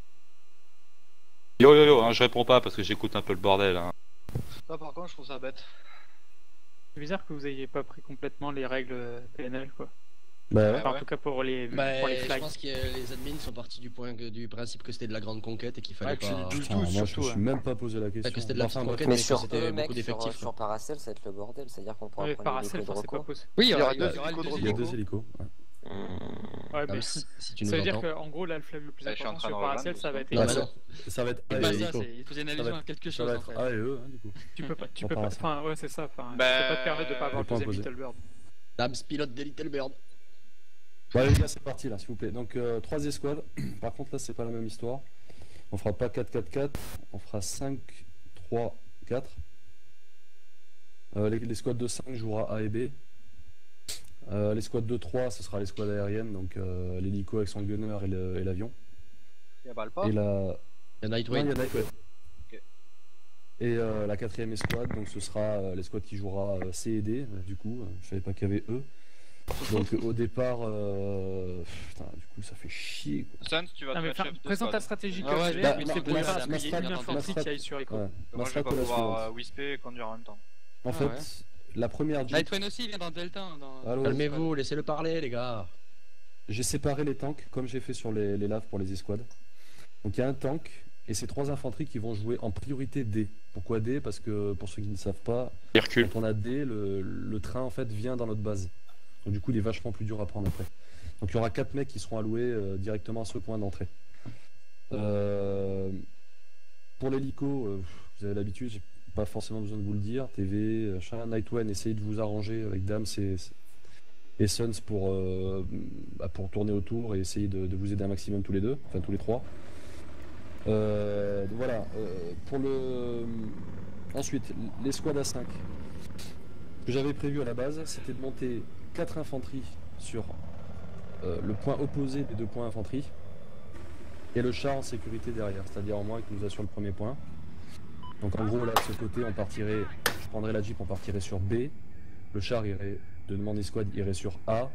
Yo yo yo, hein, je réponds pas parce que j'écoute un peu le bordel. Hein. Ça par contre je trouve ça bête. C'est bizarre que vous ayez pas pris complètement les règles PNL quoi. Bah ouais. Enfin, en tout cas pour les Je flags. pense que les admins sont partis du principe que c'était de la grande conquête et qu'il fallait Ouais, que c'est pas. du 12-12 Putain, moi, je me surtout. suis même pas posé la question. que c'était de la Enfin, petite bref. conquête. Mais que sur c'était eux, beaucoup mec, d'effectifs, sur Paracel, ça va être le bordel. C'est-à-dire qu'on pourra Ouais, prendre Paracel, l'hélico de enfin, c'est pas recours. possible. Oui, il y aura Il y aura deux deux hélicos de Il y a recours. deux hélicos. Ouais. Ouais, mais Si tu nous ça veut dire entends. qu'en gros là le flag le plus Ouais, je suis en important train sur de Paracel rejoindre, ça va être Non, Bah, mais Echo. non. Ça va être C'est A pas et ça, hélico. il faisait une Ça allusion va à quelque Ça chose va en être fait. A et E, hein, du coup. Tu peux pas, On part à ça. enfin ouais c'est ça, enfin, Bah, tu peux pas te permettre de pas avoir le le point deuxième opposé. Little Bird. Dabs pilote des Little Bird. Bon, allez, les gars, c'est parti là, s'il vous plaît. Donc, 3 escouades. Par contre, là, c'est pas la même histoire. On fera pas 4-4-4, on fera 5-3-4. L'escouade de 5 jouera A et B. L'escouade de 3, ce sera l'escouade aérienne, donc l'hélico avec son gunner et l'avion. Y'a pas le pas. Et la. Il y a Non, il y Nightwing. a Nightwing. Ok. Et la 4ème escouade, donc ce sera l'escouade qui jouera C et D. Du coup, je savais pas qu'il y avait E. Donc au départ, putain, du coup, ça fait chier quoi. Sans, tu vas Non te mais mettre chef de présente ta squad. stratégie Ah comme ouais, tu bah, mais ma- c'est pour ma- pas ma qu'il y ait strat- une ma infanterie strat- qui aille sur Echo. Ouais. Ma Moi je vais strat pas est la pouvoir suivante. whisper et conduire en même temps. En Ah fait, ouais. la première jeep, Nightwing aussi, il vient dans Delta. Dans... Allô, Calmez-vous, laissez-le parler les gars. j'ai séparé les tanks comme j'ai fait sur les laves pour les escouades. Donc il y a un tank et ces 3 infanteries qui vont jouer en priorité D. Pourquoi D? Parce que pour ceux qui ne savent pas, Hercule. quand on a D, le train en fait vient dans notre base. Donc du coup il est vachement plus dur à prendre après. Donc il y aura 4 mecs qui seront alloués directement à ce point d'entrée. Pour l'hélico, vous avez l'habitude, j'ai pas forcément besoin de vous le dire. TV, Nightwing, essayez de vous arranger avec Dams et Suns pour tourner autour et essayer de vous aider un maximum tous les deux, enfin tous les 3. Donc voilà. Ensuite, l'escouade à 5. Ce que j'avais prévu à la base, c'était de monter 4 infanteries sur le point opposé des 2 points infanterie et le char en sécurité derrière, c'est-à-dire en moins qui nous assure le premier point. Donc en gros là de ce côté on partirait, je prendrais la Jeep, on partirait sur B, le char irait de mon escouade irait sur A,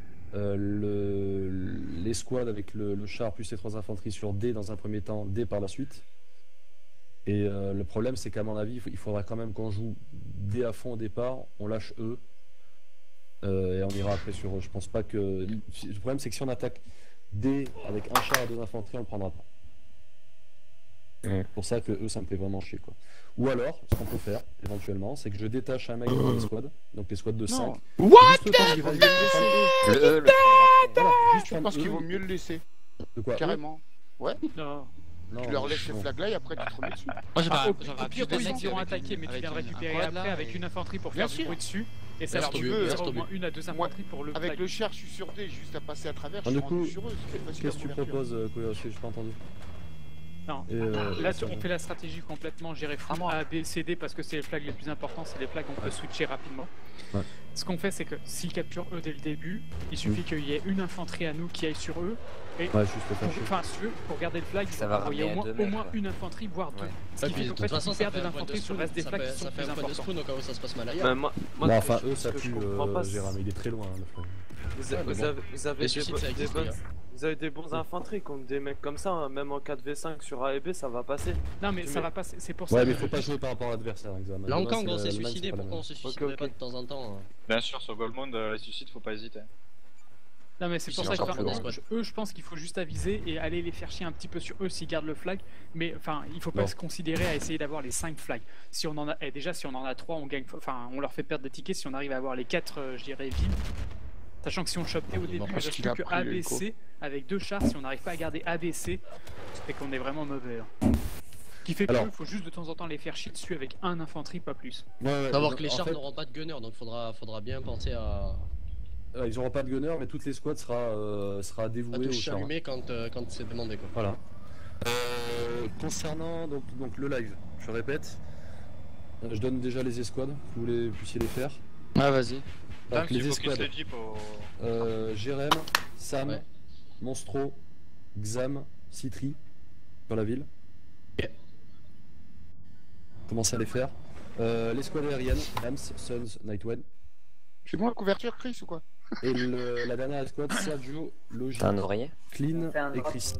l'escouade avec le char plus les 3 infanteries sur D dans un premier temps, D par la suite. Et le problème c'est qu'à mon avis il faudra quand même qu'on joue D à fond au départ, on lâche E. Et on ira après sur. Je pense pas que. Le problème c'est que si on attaque D avec un char à 2 infanteries, on le prendra pas. C'est pour ça que eux ça me fait vraiment chier quoi. Ou alors, ce qu'on peut faire éventuellement, c'est que je détache un mec de l'escouade, donc l'escouade de 5. Non. Juste le temps qu'ils vont Le E, le voilà, juste Je pense qu'il vaut mieux le laisser, De quoi carrément. Non. Non, Tu leur laisses ces non. flags là et après tu te remets dessus. Moi Ah, j'aurais au pire, ils iront attaquer, mais tu viens le récupérer après avec une infanterie pour Bien faire du sûr. bruit dessus. Et ça Bien leur sûr, tue bien au sûr. moins 1 à 2 infanteries pour le Avec flag. le char, je suis sur D, juste à passer à travers, je Du suis coup, rendu sur eux. C'est facile Qu'est-ce que à tu couverture. proposes, Koyoshi? J'ai pas entendu. Non, Et, là ça on va. fait la stratégie complètement gérer full A, B, C, D parce que c'est les flags les plus importants, c'est les flags qu'on peut switcher rapidement. Ouais. Ce qu'on fait c'est que s'ils capturent eux dès le début, il suffit qu'il y ait une infanterie à nous qui aille sur eux. Et Ouais, juste le faire chier. enfin, si tu veux, pour garder le flag, Ça il va faut envoyer ramener à deux au moins mecs, une infanterie, voire deux. Ouais. Ce qui fait De qu'en toute fait, façon, ils ça perdent fait de un point de l'infanterie sur le spawn, reste des ça flags qui fait sont un plus point de importants. spawn au cas où ça se passe mal ailleurs. Mais moi, Non, enfin, ce eux, ça que je pue, comprends pas, Gérard, mais il est très loin, le flag. Vous, Ouais, mais vous bon. avez, vous avez Les des, suicides, ça des existe, bonnes, les gars. vous avez des bons infanteries contre des mecs comme ça, hein, même en 4v5 sur A et B, ça va passer. Non, mais ça Mais- va pas, c'est pour ça. Ouais, mais que- faut pas jouer par rapport à l'adversaire, Exam. Là, Demain, quand on c'est s'est l'Allemagne, suicidé, c'est pas la pourquoi on même. se suiciderait ok. pas de temps en temps? Bien sûr, sur Goldmond, les suicides, faut pas hésiter. Non, mais c'est pour Ils ça sont que encore plus enfin, gros. eux, je pense qu'il faut juste aviser et aller les faire chier un petit peu sur eux s'ils gardent le flag. Mais enfin, il faut pas Non. se considérer à essayer d'avoir les 5 flags. Si on en a, déjà, si on en a 3, on gagne. Enfin, on leur fait perdre des tickets. Si on arrive à avoir les 4, je dirais, villes. Sachant que si on chopait au Bon, début, il parce reste qu'il a plus que pris ABC avec 2 chars. Si on n'arrive pas à garder ABC, c'est qu'on est vraiment mauvais. Là. Ce qui fait Alors- qu'il faut juste de temps en temps les faire chier dessus avec un infanterie, pas plus. Ouais, ouais, Savoir donc, que les en chars fait, n'auront pas de gunner, donc faudra bien penser à ils auront pas de gunner, mais toutes les squads sera dévouée te au char. chalumer quand c'est demandé, quoi. Voilà. Concernant donc le live, je répète, je donne déjà les escouades, que vous puissiez les faire. Ah, vas-y. Donc les il faut qu'il se escouades, le dit pour... Jérém, Sam, Ouais. Monstro, Xam, Citri, sur la ville. Ok. Commencez à les faire. L'escouade aérienne, Hams, Suns, Nightwed. Je suis bon à couverture, Chris, ou quoi? Et la dernière escouade, Sergio, Logic, T'as un ouvrier? Clean et Chris.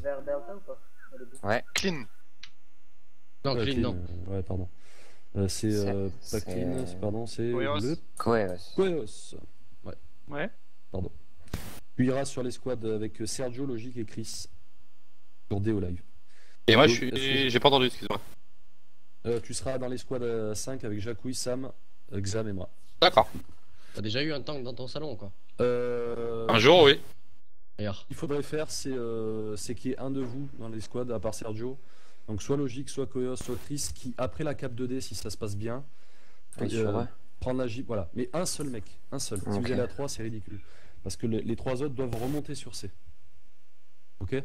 Clean. Non, clean, non. Ouais, pardon. C'est pas c'est- Clean, pardon, c'est Koeos. le Ouais, Koeos. Ouais. Pardon. Tu iras sur l'escouade avec Sergio, Logic et Chris. Sur D au live. Et moi, Est-ce que- j'ai pas entendu, excuse-moi. Tu seras dans l'escouade 5 avec Jacouille, Sam, Xam et moi. D'accord. T'as déjà eu un tank dans ton salon, quoi. Un jour, oui. D'ailleurs. Ce qu'il faudrait faire, c'est qu'il y ait un de vous dans l'escouade, à part Sergio. Donc soit Logic, soit Koeos, soit Chris, qui après la cap 2D, si ça se passe bien, Oui, sur vrai. prendre la Jeep, voilà. Mais un seul mec, un seul. Si Ok. vous allez à 3, c'est ridicule. Parce que les 3 autres doivent remonter sur C. Ok.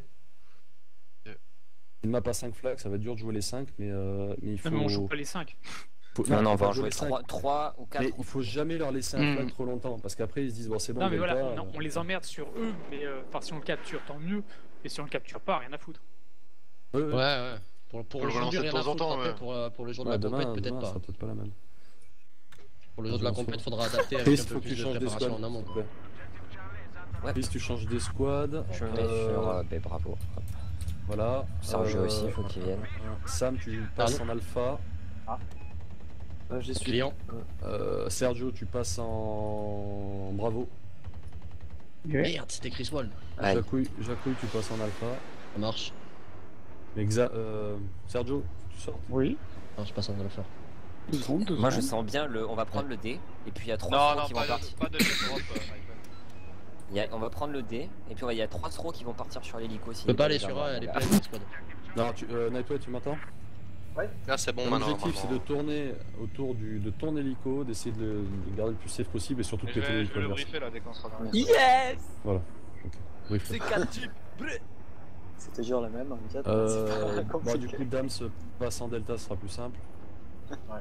Une map à 5 flags, ça va être dur de jouer les 5, mais il faut... Non, mais on joue pas les 5. Non, non, on faut va pas en jouer les cinq. 3 ou 4. Mais il faut jamais leur laisser un flag trop longtemps, parce qu'après ils se disent bon c'est bon, Non, mais Delta, voilà, on les emmerde sur eux, mais enfin, si on le capture, tant mieux. Et si on le capture pas, rien à foutre. ouais, Ouais, ouais. ouais. Pour Faut le le jour relancer du de rien à temps en foutre, temps, après, ouais. pour le jour de Ouais, la demain, compète, peut-être demain, ça pas. sera peut-être pas la même. Pour le jour de la compète, faudra adapter avec Chris, un peu faut que tu plus de changes préparation d'escouade. en amont. s'il te plaît. Ouais. Chris, tu changes d'escouade. Je me mets sur B, bravo. Hop. Voilà. Sergio aussi, il faut qu'il vienne. Sam, tu passes en alpha. J'y suis. Client. Sergio, tu passes en bravo. Merde, c'était Chris Wall. Aïe. Jacouille, tu passes en alpha. Ça marche. Mais Sergio, tu sors. Oui. Non, je passe en alpha. 2 secondes, 2 Moi je secondes. sens bien on va prendre le D et puis il y a 3 Non, throws non, qui vont partir. pas de drop, On va prendre le D et puis il y a 3 throws qui vont partir sur l'hélico. Je peux pas aller sur A, elle est pleine, la squad. Non, Nightway, tu m'entends? Là, c'est bon, Ton maintenant. objectif c'est de tourner autour de ton hélico, d'essayer de le garder le plus safe possible et surtout de Je péter vais l'hélico le adverse. briefer là dès qu'on sera dans le. Yes. Voilà. Ok. Brief. C'est 4 types. C'était genre la même en 4. Bon, du coup, Dams passe en delta, ce sera plus simple. Ouais.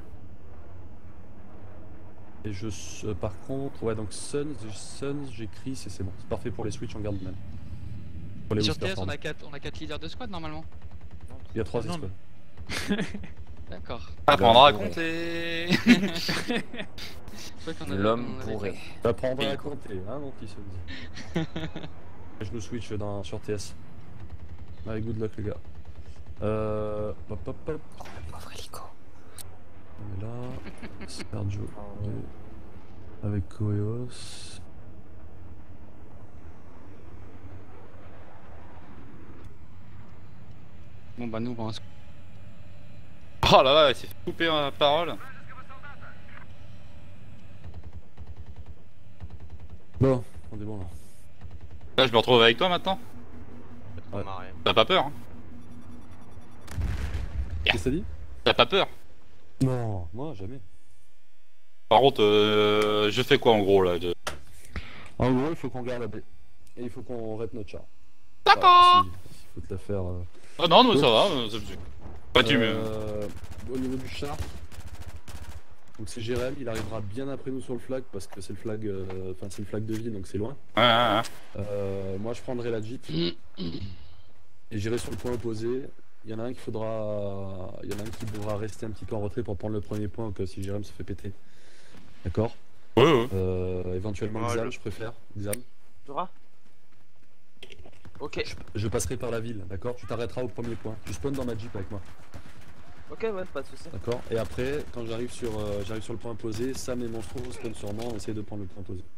Et par contre, ouais, donc Suns, j'ai Chris et c'est bon. C'est parfait pour les switch, on garde même. Pour les Sur whispers, TS, on pardon. a 4 leaders de squad normalement. Il y a 3 Non, escouades. D'accord. Apprendre à compter. L'homme bourré. T'apprendras à compter, hein, mon petit Suns. Je nous switch sur TS. Allez, good luck, les gars. Hop, hop, hop. Oh, le pauvre hélico. On est là. Sergio. Avec Koeos. Bon bah nous on va en Oh là là, il s'est fait couper ma parole. Bon, on est bon là. Là, je me retrouve avec toi maintenant. Ouais. T'as pas peur, hein? Qu'est-ce que t'as dit? T'as pas peur? Non, moi jamais. Par contre, je fais quoi en gros là? En gros, il faut qu'on garde la B. Et il faut qu'on rep notre char. D'accord. Il faut te la faire. Ah non, mais ça va, ça me suit. Pas tu Au niveau du char, donc c'est Jérém, il arrivera bien après nous sur le flag parce que c'est le flag, enfin c'est le flag de ville donc c'est loin. Moi je prendrai la Jeep et j'irai sur le point opposé. Il y en a un qui devra rester un petit peu en retrait pour prendre le premier point que si Jérém se fait péter. D'accord. Ouais. Éventuellement Xam, je préfère. Xam. Dora. Ok. Je passerai par la ville, d'accord. Tu t'arrêteras au premier point. Tu spawns dans ma Jeep avec moi. Ok, ouais, pas de soucis. D'accord. Et après, quand j'arrive sur le point opposé, Sam et Monstro spawn sur moi, on essaie de prendre le point opposé.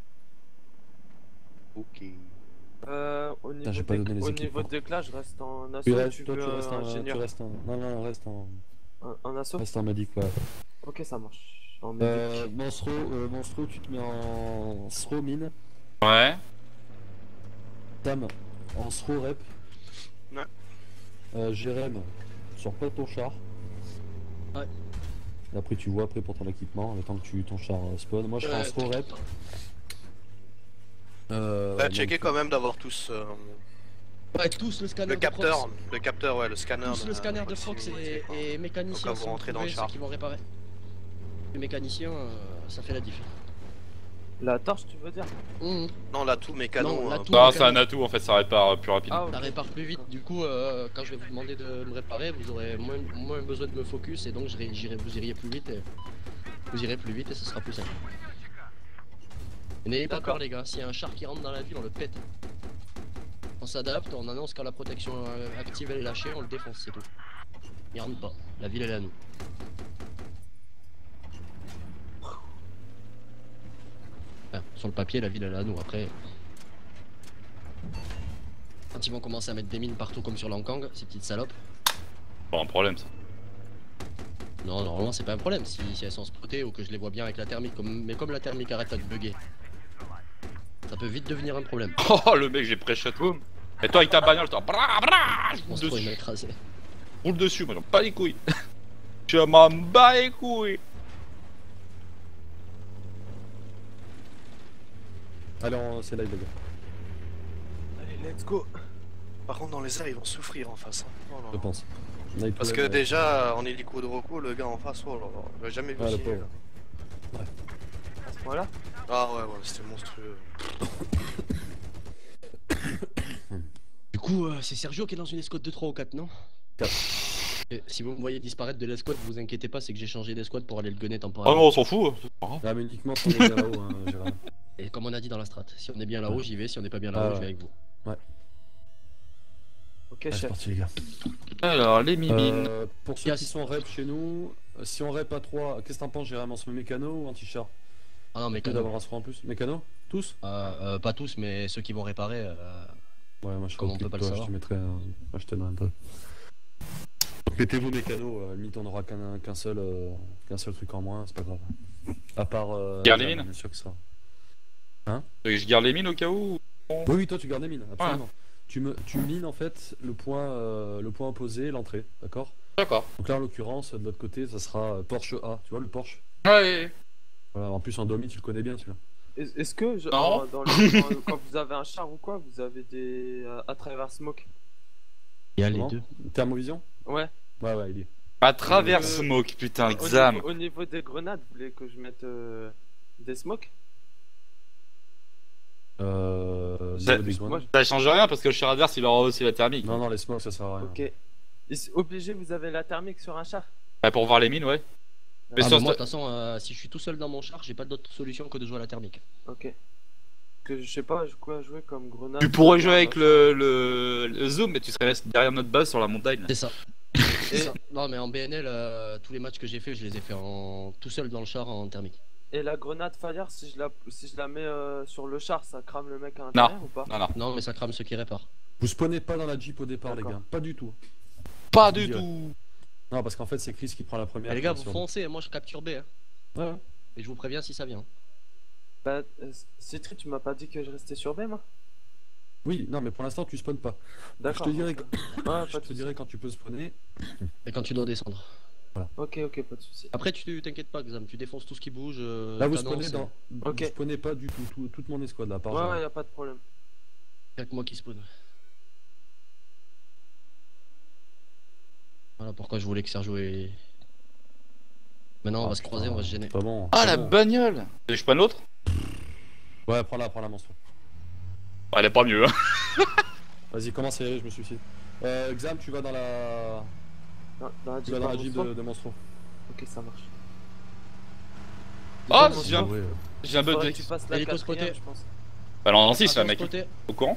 Ok. Au niveau, j'ai pas donné les équipements. des classes, je reste en assaut. Tu restes, tu toi, veux tu restes en, ingénieur. Non, reste en. En assaut. Reste en medic, ouais. Ok, ça marche. En medic. Monstro, tu te mets en throw mine. Ouais. Tam en throw rep. Ouais. Jérém, sors pas ton char. Ouais. Et après tu vois après pour ton équipement, le temps que ton char spawn. Moi je serai en throw rep. Checker quand même d'avoir tous Ouais, tous le scanner le capteur, ouais, le scanner. Tous le scanner de Fox et mécanicien. Quand vous rentrez dans le char. Ceux qui vont réparer. Le mécanicien, ça fait la diff. La torche, tu veux dire? Non, l'atout mécano. Non, c'est un atout en fait, ça répare plus rapidement. Ça répare plus vite, du coup, quand je vais vous demander de me réparer, vous aurez moins besoin de me focus et donc vous iriez plus vite et ce sera plus simple. N'ayez pas peur les gars, s'il y a un char qui rentre dans la ville, on le pète. On s'adapte, on annonce quand la protection active elle est lâchée, on le défonce, c'est tout. Il rentre pas, la ville elle est à nous. Enfin, sur le papier, la ville elle est à nous, après... Quand ils vont commencer à mettre des mines partout comme sur Langkang, ces petites salopes... Pas un problème ça. Non, normalement c'est pas un problème, si elles sont spotées ou que je les vois bien avec la thermique, mais comme la thermique arrête de bugger, ça peut vite devenir un problème. Oh le mec j'ai pré-shot boom. Et toi avec ta bagnole, toi je On se trouve une écrasée. Roule dessus, moi j'en pas les couilles. Je m'en bats les couilles. Alors c'est live les gars. Allez, let's go. Par contre dans les airs ils vont souffrir en face. Oh là là. Je pense. Parce que déjà en hélico de Rocco, le gars en face, oh là là, je l'ai jamais vu le chier, pauvre. là. Ouais. À ce point-là? Ah ouais, c'était monstrueux. Du coup, c'est Sergio qui est dans une escouade de 3 ou 4, non 4. Et si vous me voyez disparaître de l'escouade, vous inquiétez pas, c'est que j'ai changé d'escouade pour aller le gunner Oh temporairement. non, on s'en fout. Ah mais uniquement pour les là-haut, hein, Gérard. Et comme on a dit dans la strat, si on est bien là-haut, j'y vais, si on n'est pas bien là-haut, je vais avec vous. Ouais. Ok, C'est chef. parti les gars. Alors, les mimines. Pour ceux qui sont rep chez nous, si on rep à 3, qu'est-ce que t'en penses Jérém, on se met mécano ou anti-char? Ah non, mécano. D'avoir un score en plus. Mécano? Tous? Pas tous, mais ceux qui vont réparer. Ouais, moi je comme on peut pas le savoir. Je te mettrai moi je t'aiderai un peu. Mettez vos mécanos, limite on aura qu'un seul truc en moins, c'est pas grave. À part. Garde les mines. Bien sûr que ça. Hein? Je garde les mines au cas où. Oui, toi tu gardes les mines, absolument. Ouais. Tu mines en fait le point opposé, l'entrée, d'accord? D'accord. Donc là en l'occurrence, de l'autre côté, ça sera Porsche A, tu vois le Porsche? Ouais. Voilà, en plus en Domi tu le connais bien celui-là. Est-ce que quand vous avez un char ou quoi, vous avez des à travers smoke? Il y a les deux. Thermovision? Ouais. Ouais, il est. À travers smoke, putain, Xam. Au niveau des grenades, vous voulez que je mette des smokes? Ça change rien parce que le char adverse il aura aussi la thermique. Non, les smokes ça sert à rien. Ok. Obligé, vous avez la thermique sur un char? Ouais, pour voir les mines, ouais. Mais moi, de toute façon, si je suis tout seul dans mon char, j'ai pas d'autre solution que de jouer à la thermique. Ok. Que je sais pas quoi jouer comme grenade. Tu pourrais jouer avec le zoom, mais tu serais resté derrière notre base sur la montagne. C'est ça. Non, mais en BNL, tous les matchs que j'ai fait, je les ai fait tout seul dans le char en thermique. Et la grenade fire, si je la mets sur le char, ça crame le mec à l'intérieur ou pas? Non, mais ça crame ceux qui réparent. Vous spawnez pas dans la Jeep au départ, les gars. Pas du tout. Pas du tout. Non, parce qu'en fait, c'est Chris qui prend la première. Et les gars, vous foncez, moi je capture B. Hein. Ouais. Et je vous préviens si ça vient. Bah, Citri, tu m'as pas dit que je restais sur B, moi? Oui, non, mais pour l'instant, tu spawns pas. D'accord. Je te dirai, je te dirai quand tu peux spawner. Et quand tu dois descendre. Voilà. Ok, pas de soucis. Après, tu t'inquiètes pas, Xam, tu défonces tout ce qui bouge. Là, vous spawnez dans. Vous spawnez pas du tout, toute mon escouade là, à part. Ouais, y'a pas de problème. Y'a que moi qui spawn. pourquoi je voulais que Sergio ait. Maintenant, on va se croiser, on va se gêner. Pas bon. Ah pas la bon. bagnole. Je prends l'autre. Ouais, prends-la, monstre. Elle est pas mieux. Hein. Vas-y, commence à y aller, je me suicide. Xam, tu vas dans la. Dans la Tu vas dans la jeep de Monstro. Ok, ça marche. Ah, Déjà, j'ai un bug faudrait de. que tu passes la Il est quatrième, spoté. je pense. Bah non, 6 là, Attention, mec. spoté. Au courant.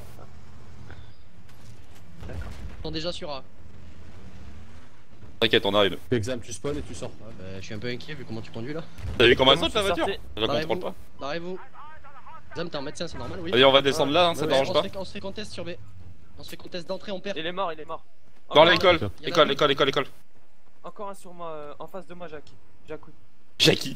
Ils sont déjà sur A. T'inquiète, on arrive. Xam, tu spawn et tu sors. Ouais, bah, je suis un peu inquiet vu comment tu conduis là. T'as vu comment elle Comment saute la tu voiture? sortais Je la contrôle pas. Barrez-vous. Zam, t'es en médecin, c'est normal, oui. Vas-y, on va descendre là, hein, ça Ouais, dérange pas. on se fait contest sur B. On se fait contest d'entrée, on perd. Il est mort, il est mort. Dans Encore l'école, Il y en a école. Encore un sur moi, en face de moi, Jackie. Jacou. Jackie.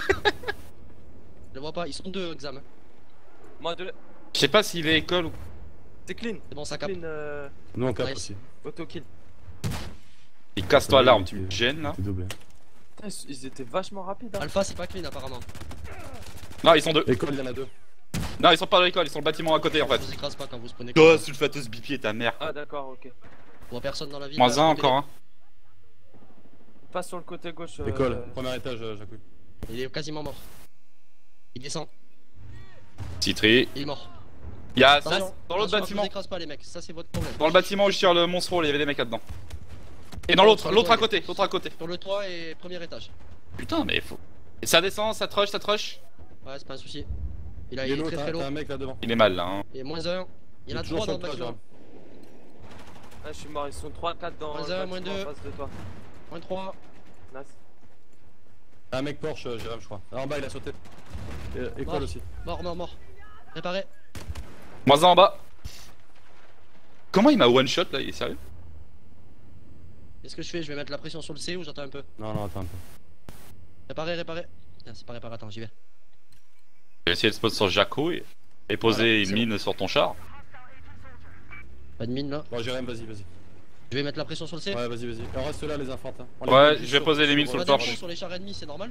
Je le vois pas, ils sont deux, Xam. Moi, de Je sais pas s'il est école ou. c'est clean. C'est bon, ça capte. Clean, Nous on cap Nice. aussi. auto-kill. Il casse-toi l'arme, tu me gênes là. T'es doublé. Putain, ils étaient vachement rapides. Hein. Alpha, c'est pas clean apparemment. Non, ils sont deux. École, il y en a deux. Non, ils sont pas dans l'école, ils sont le bâtiment à côté en On fait. vous écrase pas quand vous spawnez. Oh, sulfateuse bipied, ta mère. Ah, d'accord, ok. On voit personne dans la ville. Moins là, un côté. encore, hein. Passe sur le côté gauche. École, premier étage, Jacques. Il est quasiment mort. Il descend, Citri. il est mort. Il y a Attention, ça dans l'autre attention, bâtiment. Je vous écrase pas les mecs, ça c'est votre problème. Dans le bâtiment où je tire le monstre, il y avait des mecs là-dedans. Et dans l'autre à côté, l'autre à côté. Sur le toit et premier étage. Putain, mais faut. Et ça descend, ça trush, ça trush. Ouais, c'est pas un souci. Il Il est est low, très très t'as low. un mec là devant. Il est mal là, hein. Et moins un. Il y en a toujours trois sur dans le le toit, bâtiment. Ah, je suis mort, ils sont 3-4 dans Moins le un, bâtiment moins deux. en face de toi. Moins 3. Nice. Un mec Porsche, Jérém, je crois. Ah, en bas, il a sauté. École Mort. aussi. Mort. Réparé. Moins un en bas. Comment il m'a one shot là, il est sérieux? Qu'est-ce que je fais? Je vais mettre la pression sur le C ou j'attends un peu? Non, attends un peu. Réparé. Ah, c'est pas réparé, attends, j'y vais. J'ai essayé de spot sur Jaco et poser Voilà, une mine sur ton char. Pas de mine là. Bon, Jérém, vas-y. Je vais mettre la pression sur le C. Ouais, vas-y. On reste là, les infantins. On les Ouais, met je juste vais poser les mines sur On le va torche. sur les chars ennemis, c'est normal.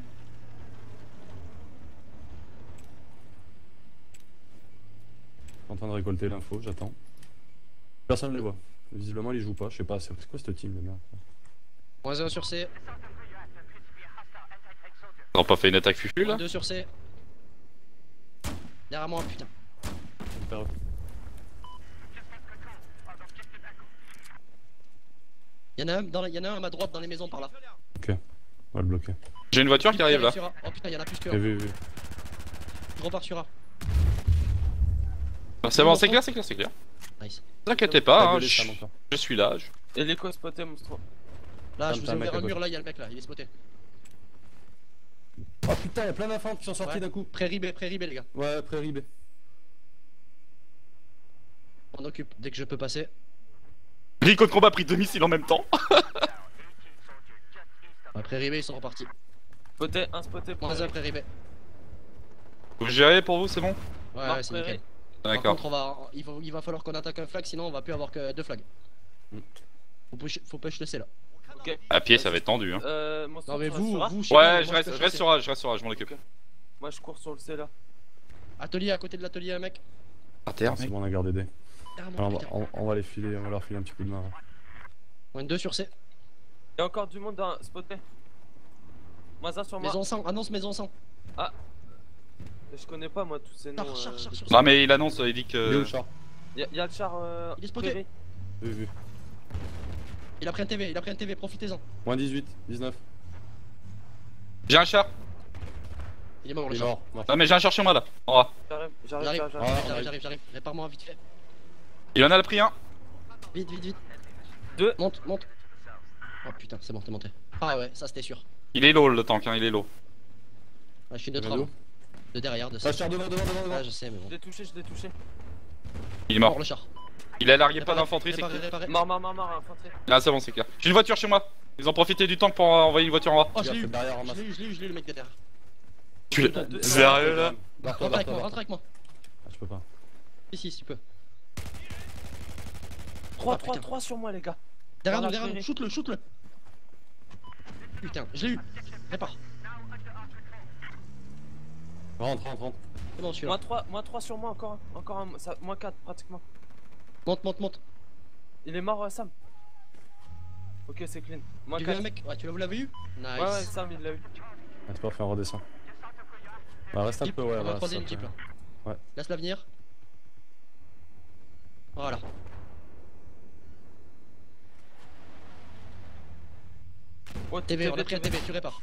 En train de récolter l'info, j'attends. Personne ne les voit. Visiblement, ils jouent pas. Je sais pas, c'est quoi cette team de merde? Moins 1 sur C. Ils ont pas fait une attaque fufu là? 2 sur C. Derrière moi, putain. Super. Y'en a un à ma droite dans les maisons par là. Ok, on va le bloquer. J'ai une voiture qui arrive là. Sur A. Oh putain, y'en a plus que J'ai un. vu. Je repars sur A. C'est bon, c'est clair. Nice. Ne t'inquiétez pas, hein, Gueulé, Sam, encore. je suis là. Et l'écho spoté, monstre. Là, Sam, je vous t'as ai un mec ouvert à un mur gauche. là, y'a le mec là, il est spoté. Oh putain, y'a plein d'infantes qui sont sortis Ouais. d'un coup. Prairie B les gars. Ouais, prairie B. On occupe dès que je peux passer. Rico de combat pris 2 missiles en même temps. Ouais, prairie B, ils sont repartis. Un spoté pour Moins 1 prairie B. Vous gérez pour vous, c'est bon? Ouais, Mort c'est prairie. nickel. Par D'accord. contre, il va falloir qu'on attaque un flag, sinon on va plus avoir que 2 flags. Faut push le C là. Ok. À pied, ça va être tendu. Hein. Monstre, Non mais tu restes vous, sur A je sais pas, Ouais, moi, je push le reste C. sur A, je m'en occupe. Moi je cours sur le C là. Atelier, à côté de l'atelier, un mec. Par terre, C'est mec. bon, on a gardé D. Derrière Alors, moi, putain. on va les filer, on va leur filer un petit coup de main. Moins 2 sur C. Y'a encore du monde dans spoté. Moins un sur moi. Maison 100, annonce maison 100. Je connais pas moi tous ces noms. Char sur Non, mais il annonce, il dit Il est où le que. char? Y'a le char. Il est spoté. privé. Vu. Il a pris un TV, profitez-en. Moins 18, 19. J'ai un char. Il est mort Il le est char. mort. Non, mais j'ai un char chez moi là. En A. J'arrive. Répare-moi vite fait. Il en a pris un. Vite. Deux. Monte. Oh putain, c'est bon, t'es monté. Ah ouais, ça c'était sûr. Il est low le tank, hein, il est low. Ouais, je suis de Il y en a 3. d'où? De derrière, de Ah, ça. char devant. Ah, je sais, mais bon. Je l'ai touché. Il est mort. Le char. Il a largué pas d'infanterie, c'est clair. Réparé. Mort, infanterie. Là, c'est bon, c'est clair. J'ai une voiture chez moi. Ils ont profité du tank pour envoyer une voiture en A. Oh, je l'ai eu. Derrière en masse. Je l'ai eu, le mec derrière. Tu l'as. Sérieux là? Rentre avec moi. Ah, je peux pas. Si, tu peux. 3 sur moi les gars. Derrière nous, shoot-le. Putain, je l'ai eu. Répare. Rentre. C'est bon, celui-là. Moins 3 sur moi encore un. Moins 4 pratiquement. Monte. Il est mort Sam. Ok, c'est clean. Moins Tu veux un 4. mec? Ouais, tu l'avais eu? Nice. Ouais, ouais, Sam il l'a eu. Ah, c'est parfait, on redescend. Bah, reste un Jeep, peu, ouais. on va voilà, croiser ça une Jeep peut- là. Ouais. Laisse-la venir. Voilà. Oh, TV, on a pris un TV, tu répares.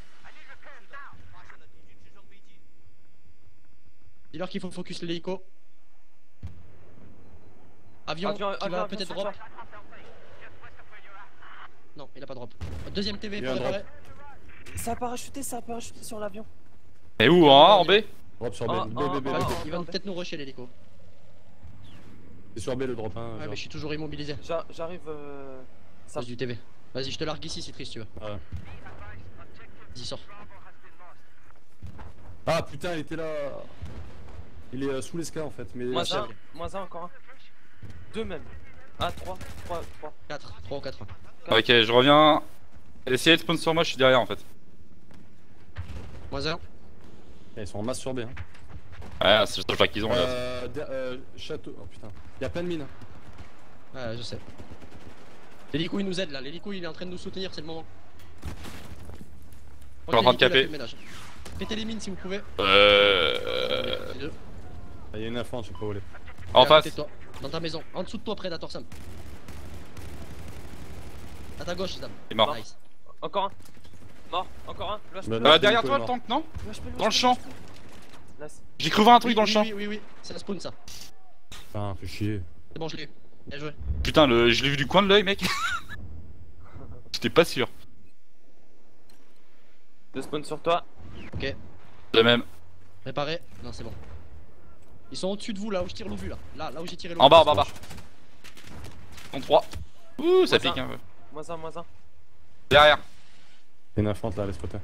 Dis-leur qu'il faut focus l'hélico. Avion, qui va peut-être sur drop. toi. Non, il a pas drop. Deuxième TV Il y a pour un drop. réparer. Ça a parachuté sur l'avion. Et où, hein, en B? Drop sur B. Ah, B, ah, B, B, ah, B. ah. Il va peut-être nous rusher l'hélico. C'est sur B le drop, hein. Ouais, genre. mais je suis toujours immobilisé. J'arrive. Ça. Passe du TV. Vas-y, je te largue ici si triste si tu veux. Ouais. Vas-y, sors. Ah putain, il était là. Il est sous l'escalier en fait. Mais Moins 1, encore un. 2 même. Ah, 3. 4, 3 ou 4. Ok, je reviens. Essayez de spawn sur moi, je suis derrière en fait. Moins 1. Ils sont en masse sur B. Hein. Ouais, c'est le choix qu'ils ont là. Château. Oh putain. Y'a plein de mines. Ouais, je sais. L'hélico il nous aide là. L'hélico il est en train de nous soutenir, c'est le moment. Je suis en train de caper. Pétez les mines si vous pouvez. Il y a une info, je sais pas où elle est. En face. Toi, dans ta maison. En dessous de toi, Predator Sam. À ta gauche, Sam. Il est mort. Nice. Encore un. Mort. Encore un. Derrière toi le tank, non? Dans le champ. Nice. J'ai cru voir un truc Oui, dans le champ. Oui, c'est un spawn ça. Putain, fais chier. C'est bon, je l'ai eu. Bien joué. Putain, je l'ai vu du coin de l'œil, mec. J'étais pas sûr. De spawn sur toi. Ok. De même. Réparé. Non, c'est bon. Ils sont au-dessus de vous là où je tire l'obus là. Là où j'ai tiré l'obus. En bas. En 3. Ouh, ça Moins pique un. un peu. Moins 1. Derrière. Il y a une infante là, les spotter.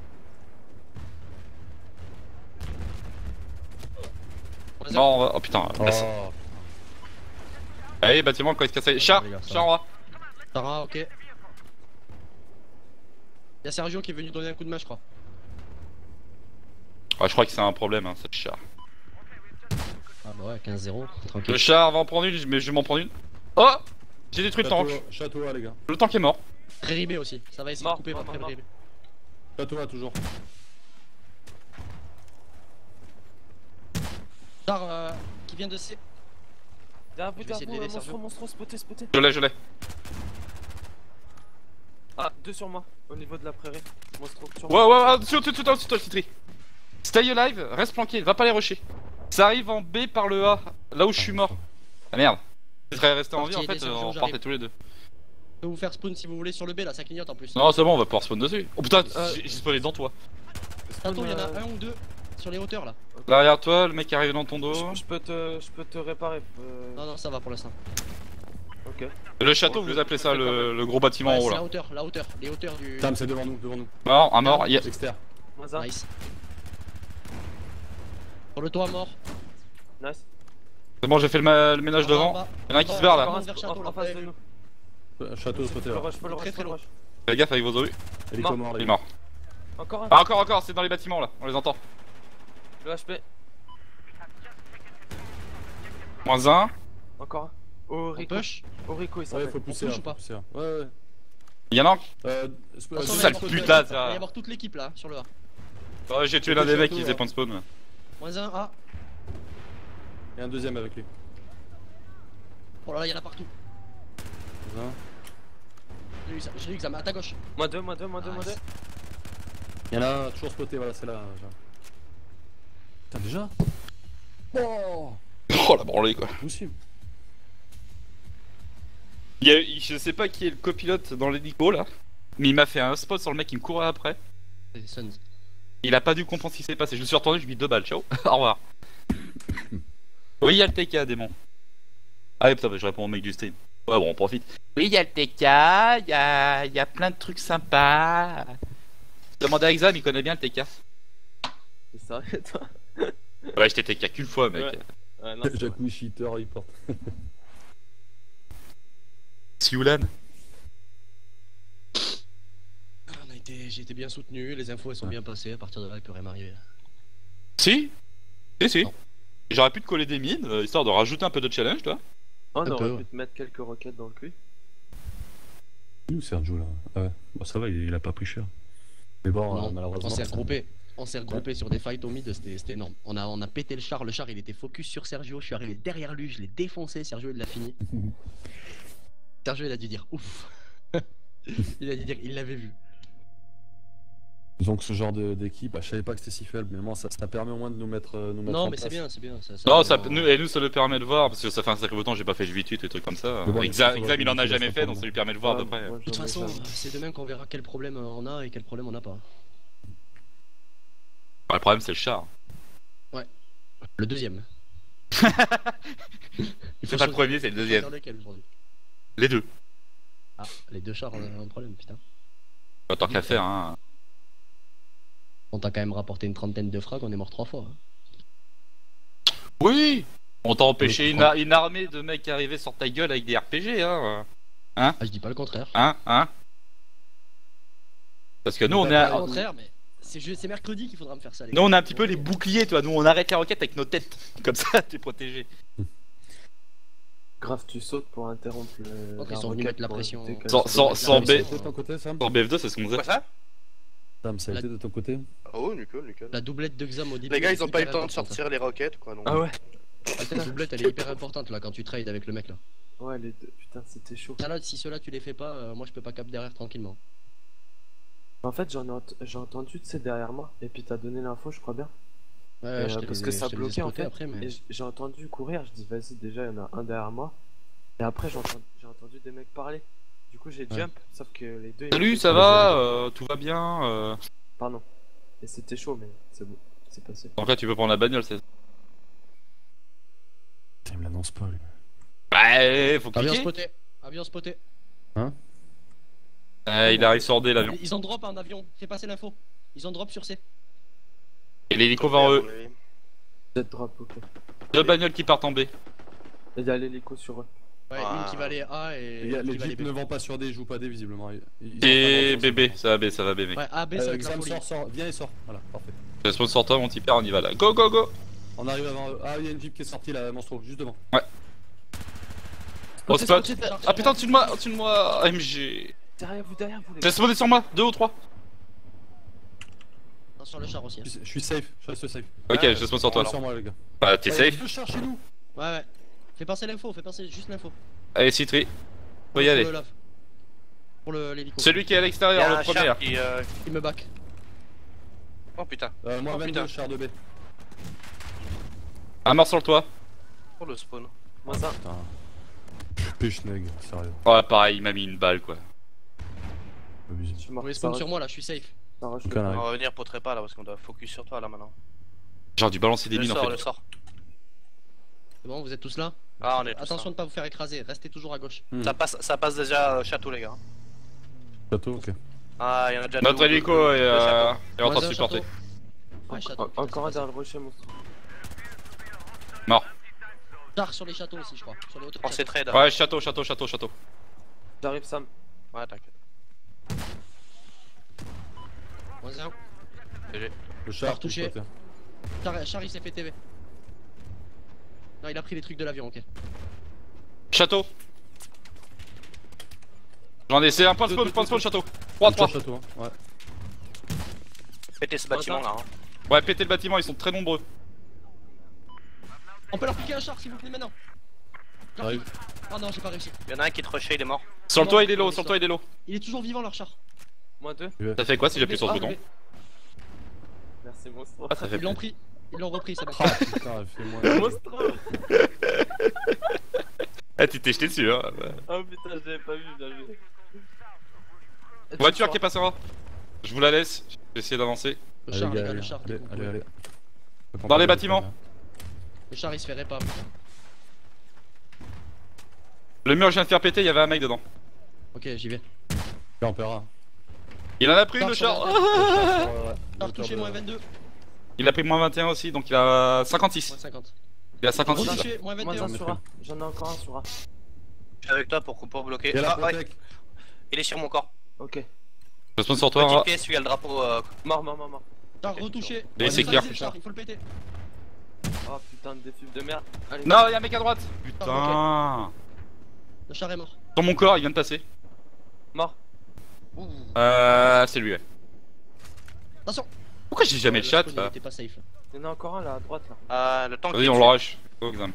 Mort, on va. Oh putain. Oh. Allez, bâtiment quand il se casse. Char en bas. Sarah, ok. Y'a Sergio qui est venu donner un coup de main, je crois. Ouais, je crois que c'est un problème, hein, c'est le char. Ah bah ouais, 15-0, tranquille. Le char va en prendre une, mais je vais m'en prendre une. Oh! J'ai détruit le tank. Château A, les gars. Le tank est mort. Très ribé aussi, ça va essayer de couper votre ribé. Château A, toujours. Char qui vient de C. Derrière vous, Je vais essayer de l'aider, Sergio. monstro, spoté. Je l'ai. Ah, 2 sur moi, au niveau de la prairie. Monstro, sur moi. Ouais, dessus toi, Citri. Stay alive, reste planqué, va pas les rusher. Ça arrive en B par le A, là où je suis mort. Ah merde. Je serais resté en vie en fait, on repartait tous les deux. Je peux vous faire spawn si vous voulez sur le B là, ça clignote en plus. Non, c'est bon, on va pouvoir spawn dessus. Oh putain, j'ai spawné dans toi. Attends, il y en a un ou deux sur les hauteurs là. Derrière toi, le mec qui arrive dans ton dos. Je peux te réparer. Non, ça va pour l'instant. Ok. Le château, vous appelez ça le gros bâtiment en haut C'est là. la hauteur, les hauteurs du. Tam, c'est devant nous. Mort, un mort, Exter. Nice. Sur le toit mort. Nice. C'est bon, j'ai fait le ménage devant. Y'en a un qui se barre là. En face de nous. Château spotter. Je peux le rush. Fais gaffe avec vos obus. Hélico mort, Il les est gars. mort. Encore un. Ah, encore, c'est dans les bâtiments là, on les entend. Le HP. Moins 1. Encore un. Au Rico. Il Ouais, s'appelle. faut pousser. pousse ou pas Ouais. Y'en a un. Sale putain, il va y avoir toute l'équipe là, sur le A. Ouais, j'ai tué l'un des mecs qui faisait point de spawn. Moins 1 A. Et un deuxième avec lui. Oh là là, y'en a partout. Je l'ai eu, Xam, à ta gauche. Moins 2. Il y en a un toujours spoté, voilà, c'est là. Genre. Putain, déjà? Oh la branlée quoi. Possible. Je sais pas qui est le copilote dans l'hélico là, mais il m'a fait un spot sur le mec qui me courait après. C'est Sons. Il a pas dû comprendre ce qui s'est passé. Je me suis retourné, je lui ai mis 2 balles. Ciao. Au revoir. Oui, il y a le TK, démon. Ah oui, putain, bah, je réponds au mec du stream. Ouais, bon, on profite. Oui, il y a le TK, il y a plein de trucs sympas. Demandez à Exam, il connaît bien le TK. C'est ça, toi. Ouais, je t'ai TK qu'une fois, mec. Ouais, non, Jacou cheater, il porte. Sioulan. J'ai été bien soutenu, les infos elles sont bien passées, à partir de là il peut rien m'arriver. Si. J'aurais pu te coller des mines, histoire de rajouter un peu de challenge, toi. On aurait pu te mettre quelques roquettes dans le cul. Où Sergio là? Ah ouais, bon, ça va, il a pas pris cher. Mais bon, Non, malheureusement. on s'est regroupé sur des fights au mid, c'était énorme. On a pété le char il était focus sur Sergio, je suis arrivé derrière lui, je l'ai défoncé, Sergio il l'a fini. Sergio il a dû dire ouf. Il a dû dire il l'avait vu. Donc ce genre d'équipe, je savais pas que c'était si faible, mais moi ça permet au moins de nous mettre Non en mais c'est place. bien, ça, Non, ça, nous ça le permet de voir, parce que ça fait un sacré bout de temps, j'ai pas fait 8-8 et des trucs comme ça. Mais bon, Exam, il faut il en a voir jamais que fait, ça donc ça prend lui permet de voir à peu près. de toute façon, c'est demain qu'on verra quel problème on a et quel problème on n'a pas. Le problème, c'est le char. Ouais. Le deuxième. C'est pas le premier, c'est le deuxième. Les deux. Ah, les deux chars ont un problème, putain. Tant qu'à faire, hein. On t'a quand même rapporté une trentaine de frags, on est mort 3 fois. Hein. Oui. On t'a empêché une armée de mecs arriver sur ta gueule avec des RPG, hein. Hein? Ah, je dis pas le contraire. Hein? Parce que nous, on est Pas le contraire, mais c'est mercredi qu'il faudra me faire ça. Les nous, on a un petit peu les boucliers, toi. Nous, on arrête la roquette avec nos têtes. Comme ça, t'es protégé. Grave, tu sautes pour interrompre le. Ils sont venus mettre la pression. Sans de ton côté, Sam. BF2, c'est ce qu'on faisait. Quoi ça? Sam, ça a été de ton côté? Oh, nickel. La doublette de Xam au début. Les gars, ils ont pas eu le temps de importante. sortir les roquettes quoi. Donc... Ah ouais. La doublette elle est hyper importante là quand tu trades avec le mec là. Ouais, les deux, putain, c'était chaud. Là, si ceux-là tu les fais pas, moi je peux pas cap derrière tranquillement. En fait, j'ai entendu, tu sais, derrière moi, et puis t'as donné l'info, je crois bien. Ouais, parce que ça bloquait en fait. après, mais... Et j'ai entendu courir, je dis vas-y, déjà il y en a un derrière moi. Et après, j'ai entendu des mecs parler. Du coup, j'ai jump, sauf que les deux. Salut, ça va? Tout va bien? Pardon. Et c'était chaud, mais c'est bon, c'est passé. En fait, tu peux prendre la bagnole, c'est. Il me l'annonce pas, lui. Bah, faut Avion cliquer. spoté. Avion spoté. Hein? Il arrive sur D, l'avion. Ils ont drop un avion, fais passer l'info. Ils ont drop sur C. Et l'hélico va en E. Jet drop, ok. Deux bagnoles qui partent en B. Et il y a l'hélico sur eux. Ouais, une qui va aller A et Les, l'autre les qui va aller jeeps B. ne vont pas sur D, ils jouent pas D visiblement. Et BB, ça va B, ça va B, mec. Ouais, A, B, ça va être la folie. Sors, viens et sors. Voilà, parfait. Responsable sur toi, mon petit père, on y va là. Go, go, go! On arrive avant eux. Ah, il y a une jeep qui est sortie là, monstro, juste devant. Ouais. Oh, spot! Ah putain, au-dessus de moi, AMG! Derrière vous, les C'est gars. spawné sur moi, 2 ou 3? Sur le char aussi. Hein. Je suis safe, je reste safe. Ok, je spawn sur toi. Sur moi, les gars. Bah, t'es safe? Deux chars chez nous. Ouais. Fais passer l'info, fais passer juste l'info. Allez, Citri, faut y aller. Pour l'hélico. Celui qui est à Il y l'extérieur, a le un premier. char qui. Il me back. Oh putain. Moi, Oh, 22, putain. char de B. Un mort sur le toit. Oh le spawn. Moi ça. Putain. Pêche-neg, sérieux. Ouais, pareil, il m'a mis une balle, quoi. Abusé. Je suis mort. Oui, spawn sur moi là, je suis safe. Ça rush. Aucun On arrive. va revenir pour trépas là parce qu'on doit focus sur toi là maintenant. J'ai dû balancer des mines en Le fait. sort. C'est bon, vous êtes tous là? Ah, on est tous Attention là. de pas vous faire écraser, restez toujours à gauche. Ça passe déjà château les gars. Château, ok. Ah, il y en a déjà Notre deux, hélico deux est châteaux. en train de Voisin, supporter. château. Ouais, château. Encore un derrière le rocher, monstre. Mort. Char sur les châteaux aussi, je crois. Sur les hauteurs. On s'est trade. Ouais, château. J'arrive, Sam. Ouais, t'inquiète. Voisin. Le char touché. touché. Char il s'est fait TV. Non, il a pris les trucs de l'avion, ok. Château. J'en ai, c'est un point de spawn, château. 3-3. Château, hein. Ouais. Pétez ce bâtiment là. Hein. Ouais, pétez le bâtiment, ils sont très nombreux. On peut leur piquer un char s'il vous plaît maintenant. J'arrive. Oh non, j'ai pas réussi. Il y en a un qui te rushait, il est mort. Sur le toit, il est low, Il est toujours vivant leur char. Moins 2. Ça fait quoi si j'appuie sur le bouton? Merci, monstre. Ah, ça fait Ils l'ont pris. Ils l'ont repris, ça va. Ah putain, fais-moi. Monstre. Ah, tu t'es jeté dessus, hein. Oh putain, j'avais pas vu, bien vu. Voiture qui passera. Je vous la laisse, je vais essayer d'avancer. Le Allez, char, les les gars, gars, le char. allez. Dans les bâtiments. Le char il se ferait pas. Le mur que je viens de faire péter, il y avait un mec dedans. Ok, j'y vais. Là, on paiera. Il en a pris une, le Char char. sur Char touché, moins 22. Il a pris moins 21 aussi, donc il a 56. Moins 50. Il a 56. Touché, moins Moins 21. un sur A. J'en ai encore un sur A. Je suis avec toi pour bloquer. Il y a la Ah, ouais. protec. Il est sur mon corps. Ok. Je spawn sur toi. Petit hein. pied, celui à le drapeau. Mort. Char retouché. Et c'est clair. Le char, il faut le péter. Oh putain de défib de merde. Allez. Non, il y a un mec à droite. Putain. Le char est mort. Sur mon corps, il vient de passer. Mort. C'est lui, ouais. Attention. Pourquoi j'ai jamais Le de chat spawn, il là? était pas safe là. Il y en a encore un là à droite là. Le tank. Vas-y, on le rush. Go, Exam.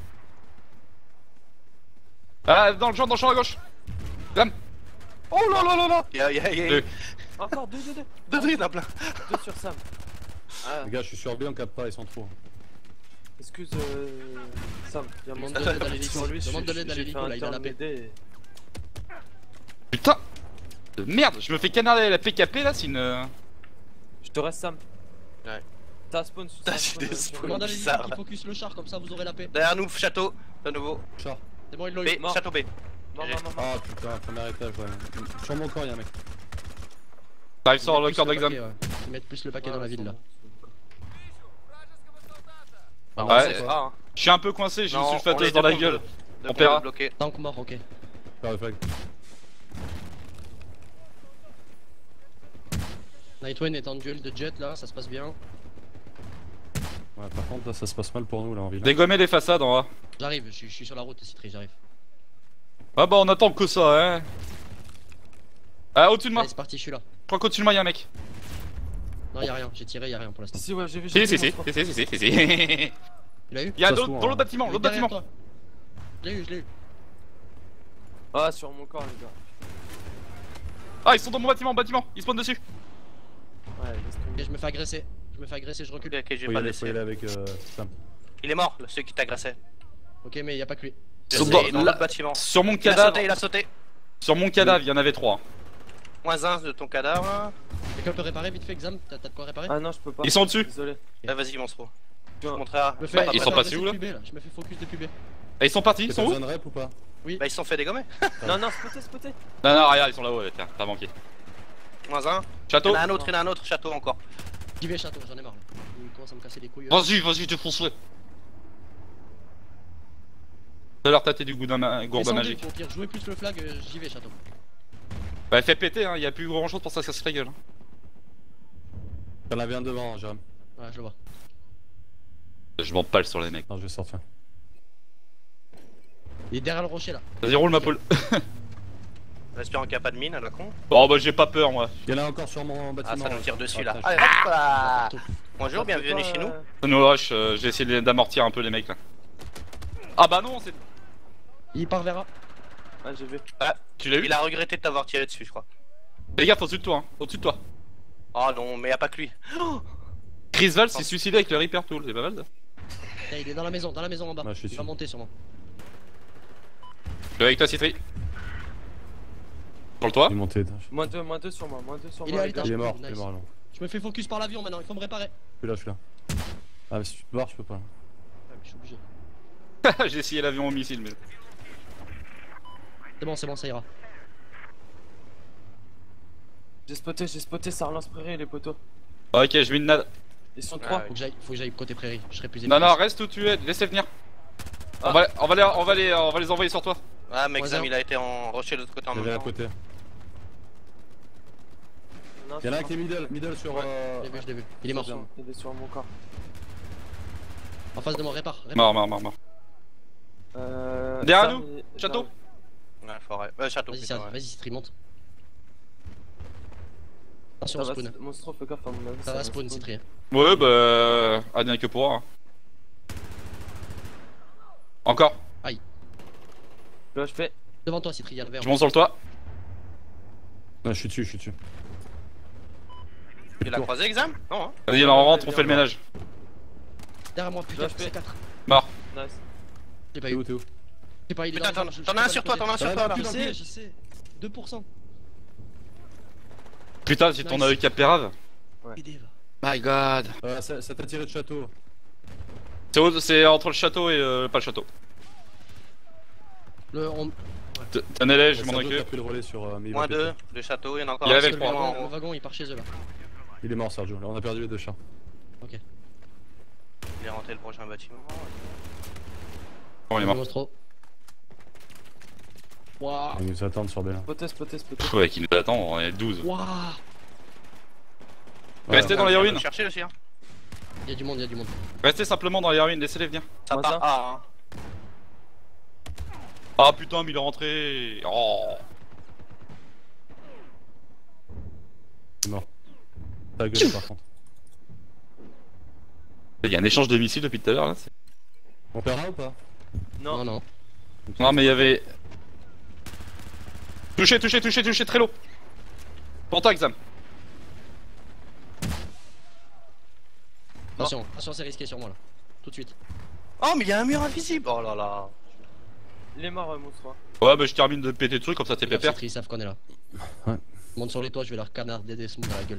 Ah, dans le champ à gauche. Exam. Oh là là là là. Y'a. Encore deux. Deux, il y en a plein. Deux sur Sam. Ah, Les gars, je suis sur B, on capte pas, ils sont trop. excuse Sam, il y a mon Demande de l'aide à l'élite. sur lui. Demande de l'aide à j'ai l'élite, fait un là, il a la turn paix. m'aider. Putain de merde, je me fais canarder la PKP là, c'est une... Je te reste Sam. Ouais. T'as spawn. J'ai des spawns Demande à l'élite bizarres. qui focus le char, comme ça vous aurez la paix. Derrière nous, château, de nouveau. Char. C'est bon, il l'a B, eu. Mort. château B. Mort. Ah putain, premier étage, ouais. Sur mon corps, y'a un mec. T'arrives sur le Plus corps d'Exam. paquet, ouais. Ils mettent plus le paquet dans la ville là. Ouais, je suis un peu coincé, j'ai une sulfateuse dans la gueule. On paiera. Tank mort, ok. Par le flag. Nightwing est en duel de jet là, ça se passe bien. Ouais, par contre, là, ça se passe mal pour nous, là, en ville. Dégommer les façades en bas. J'arrive, je suis sur la route, Citri, j'arrive. Ah bah on attend que ça, hein. Ah, au-dessus de moi. Allez, c'est parti, je suis là. Je crois qu'au-dessus de moi y'a un mec. Non, y'a rien, j'ai tiré, y'a rien pour l'instant. Si, ouais, j'ai vu. Si. Il a eu? Il y a dans l'autre bâtiment, l'autre Derrière bâtiment. toi. Je l'ai eu. Ah, sur mon corps, les gars. Ah, ils sont dans mon bâtiment, ils spawnent dessus. Ouais, laisse tomber. Ok, je me fais agresser, je recule. Ok, je vais Faut y pas aller, le faut y laisser. aller avec Sam. Il est mort, celui qui t'agressait. Ok, mais y'a pas que lui. Il Ils sont est dans dans- l'autre bâtiment. Sur mon Il a cadavre, sauté, il a sauté. sur mon cadavre, il y en avait 3. -1 de ton cadavre. Quelqu'un peut réparer vite fait, Exam? T'as de quoi réparer? Ah non, je peux pas. Ils sont dessus. Désolé. Ah, vas-y, monstro. Je Tu te montrerai. Je me fais- ils je sont me fais passés où, là agresser depuis B, Je me fais focus depuis B. Et ils sont partis, ils sont où? Zone rep ou pas? Bah, ils se sont fait dégommer. Non, spoté. Non, regarde, ils sont là-haut, tiens, t'as manqué. -1. Château. Il y en a un autre, château encore. J'y vais, château, j'en ai marre. Là. Il commence à me casser les couilles. Vas-y, défonce-le. De leur tâter du gourdin Descendez, magique. Au pire, jouez plus le flag, j'y vais, château. Bah, fais péter, hein, y a plus grand chose pour ça se casser la gueule. Y'en avait un devant, Jérôme. Ouais, je le vois. Je m'en pale sur les mecs. Non, je vais sortir. Il est derrière le rocher là. Vas-y, roule ma poule. Espérant qu'il n'y a pas de mine à la con. Oh bah, j'ai pas peur, moi. Y'en a encore sur mon bâtiment. Ah, ça nous tire dessus là. putain, Allez, hop là. Bonjour, bienvenue chez nous. Nous rush, j'ai essayé d'amortir un peu les mecs là. Ah bah non, c'est. Il part vers A. Ah, j'ai vu. Ah, Tu l'as eu? il a regretté de t'avoir tiré dessus, je crois. Les gars, au-dessus de toi, hein. Au-dessus de toi. Oh non, mais y a pas que lui. Chris Val s'est suicidé avec le Reaper Tool, c'est pas mal ça. Là, il est dans la maison en bas. Ouais, je suis Il va sûr. monter sûrement. Je suis avec toi, Citri. Sur le toit. Il est monté. -2 sur moi, Il est à les gars. l'étage. Il est mort, Nice. il est mort, non. Je me fais focus par l'avion maintenant, il faut me réparer. Je suis là. Ah, mais si tu te barres, je peux pas. Ouais, mais je suis obligé. J'ai essayé l'avion au missile, mais. C'est bon, ça ira. J'ai spoté, ça relance prairie les poteaux. Ok, je mets une nade. Ils sont Ah, 3. oui. Faut que j'aille côté prairie, je serai plus Non, efficace. reste où tu es, laissez venir. Ah. On va les envoyer sur toi. Ah, mais Exam, Voisin. il a été en rocher de l'autre côté en Il y même avait à temps. côté. Y'en a un qui est middle sur. Je l'ai vu. Il est mort. Il est sur mon corps. En face de moi, répare. Mort. Derrière nous, château. Ouais, forêt. Château. Vas-y, plutôt, ouais. vas-y, Citri, monte. Attention Ça au va, spawn. Monstro, fais gaffe à mon avis. Ça va spawn, Citri. Ouais, bah. Advient que pourra. Hein. Encore. Là, je fais. Devant toi, Citri, il y a le vert. Je monte sur le toit. Non, je suis dessus. Il a croisé Exam? Non, hein. Vas-y, on rentre, on fait le ménage. Derrière moi, putain, Là, je fais. c'est 4. Mort. Nice. J'ai pas T'es eu. où, t'es où? Je sais pas, il est Putain, dans t'en as un sur toi, t'en as un sur toi là. Je sais. 2%. Putain, si ton avec Capérave. Aidez, va. My god. Ça t'a tiré de château. C'est entre le château et pas le château. Tenez-les, je m'en Sergio, occupe. t'as pris le relais sur. Mais il va Moins 2, péter. le château, il y en a encore Il y un. avait sur trois. le en Le haut. wagon, il part chez eux là. Il est mort, Sergio. Là, on a perdu les deux chars. Ok. Il est rentré le prochain bâtiment. Bon, il est mort. Monstro. Waouh. Ils nous attendent sur B là. Spoté. Ouais, qui nous attend, on est 12. Waouh. Restez dans les ruines. Cherchez le chien. Il y a du monde. Restez simplement dans les ruines, laissez-les venir. Ça part A, hein. Ah putain, mais il est rentré. Oh. Mort. T'as gueulé par contre. Il y a un échange de missiles depuis tout à l'heure là. On perdra ou pas? Non. Non. Non mais il y avait... Touché, très low. Pour toi, Exam. Attention, c'est risqué sur moi là. Tout de suite. Oh, mais il y a un mur invisible. Oh là là. Il est mort, Monstre. Ouais, bah je termine de péter le truc, comme ça t'es pépère. Ils savent qu'on est là. Ouais. Monte sur les toits, je vais leur canarder des smooths dans la gueule.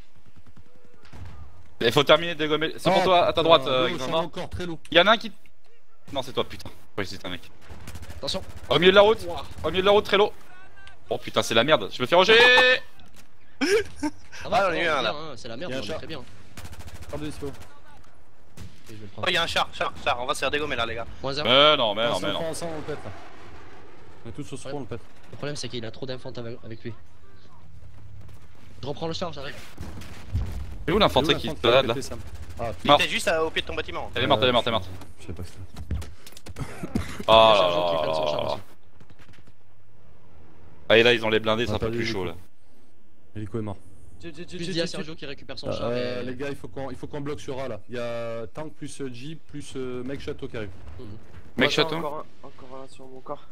Il faut terminer de dégommer. C'est pour toi, à ta droite, Exam. Encore très lourd. Y'en a un qui... Non, c'est toi, putain. Ouais, c'est un mec. Attention. Au milieu de la route. Au milieu de la route, très low. Oh putain, c'est la merde. Je me fais roger. Ça va, Ah, on est bien, là. c'est la merde, Il y a un on est chat. très bien. Carte de dispo. Et je vais le Oh, prendre. il y a un char. On va se faire dégommer là, les gars. Moins 1. Mais non, mais non, Si mais on non. prend ensemble, on le pète là. On est tous au spawn, on le pète. Le problème, c'est qu'il a trop d'infantes avec lui. Je reprends le char, j'arrive. C'est où l'infanterie qui se balade là? Ah, Il Mort. était juste au pied de ton bâtiment. Elle est morte. Je sais pas que c'était. Oh Chargeur qui freine son char là là. aussi. Ah et là ils ont les blindés, c'est On un peu a plus perdu chaud le là. L'hélico est mort. Plus dis à Sergio qui récupère son char. et- Les gars, il faut qu'on bloque sur A là. Il y a tank plus Jeep plus mec château qui arrive. Mec château. Encore un sur mon corps.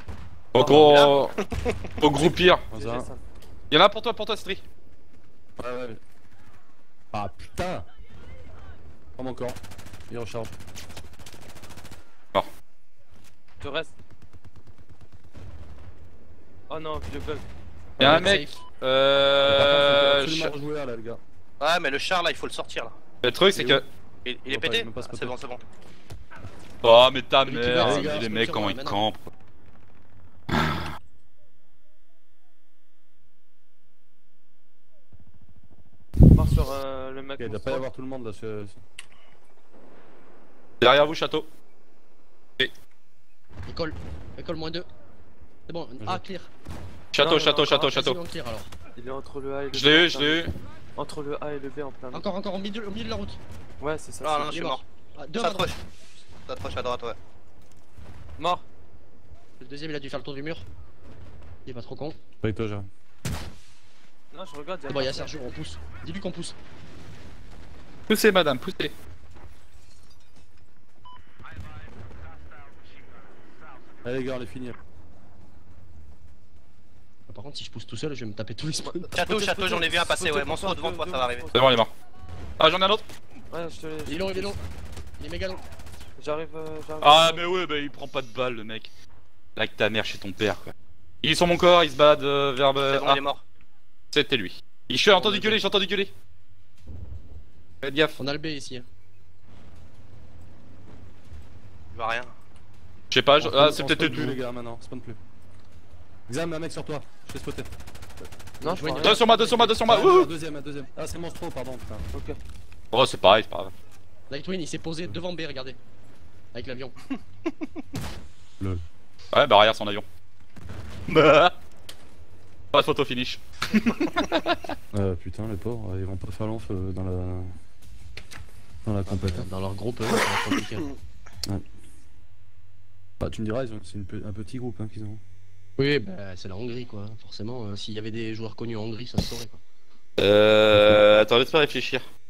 Au groupir. Dans un. Y'en a un pour toi Stri. Ouais. Ah putain. Prends mon corps. Il recharge. Je reste. Oh non, le bug. Y'a un mec. Par contre, faut absolument rejouer A là, les gars. Ouais, mais le char là, il faut le sortir là. Le truc c'est que. Il est Non, pas- pété. même pas Ah, spoté. c'est bon. Oh mais ta Celui qui meurt, mère, les gars, les celui mecs qui comment meurt, ils maintenant. campent. On part sur le mec. Ok, il doit pas y avoir tout le monde là. Derrière vous château. École moins 2. C'est bon, A clear. Château. Vas-y, on clear alors. Il est entre le A et le B. Je l'ai eu. Entre le A et le B en plein milieu. Encore au milieu de la route. Ouais, c'est ça. Ah non, c'est- je suis mort. Ah, deux à droite. T'approches à droite, ouais. Mort. Le deuxième, il a dû faire le tour du mur. Il est pas trop con. Avec toi, j'arrive. Non, je regarde. C'est bon, il y a Sergio, on pousse. Dis-lui qu'on pousse. Poussez madame, poussez. Allez les gars, on est fini. Par contre, si je pousse tout seul, je vais me taper tous les spawns. Château, j'en ai vu un passer, ouais. Monstre devant toi, ça va arriver. C'est bon, il est mort. Ah, j'en ai un autre. Ouais, je te laisse. Il est long. Il est méga long. J'arrive. Ah, mais ouais, bah il prend pas de balle le mec. Like ta mère chez ton père quoi. Il est sur mon corps, il se balade vers. C'est bon, Ah, il est mort. c'était lui. J'ai entendu gueuler. Faites gaffe. On a le B ici. hein. Je vois rien. Je sais pas, On c'est spawn peut-être plus, les tout. gars, maintenant, spawn plus. Exam, un mec sur toi, je t'ai spoté. Non, je vois rien. Deux sur moi. Un deuxième. Ah, c'est Monstro, pardon, putain. Ok. Oh, c'est pareil, c'est pas grave. Lightwing, il s'est posé devant B, regardez. Avec l'avion. Lol. Ouais, bah arrière son avion. Bah. Pas de photo finish. Putain, les pauvres, ils vont pas faire l'enf dans la compète. Dans leur groupe, ça va être compliqué. Ouais. Bah, tu me diras, c'est un petit groupe hein, qu'ils ont. Oui, bah c'est la Hongrie quoi. Forcément, s'il y avait des joueurs connus en Hongrie, ça se saurait quoi. Attends, laisse-moi réfléchir.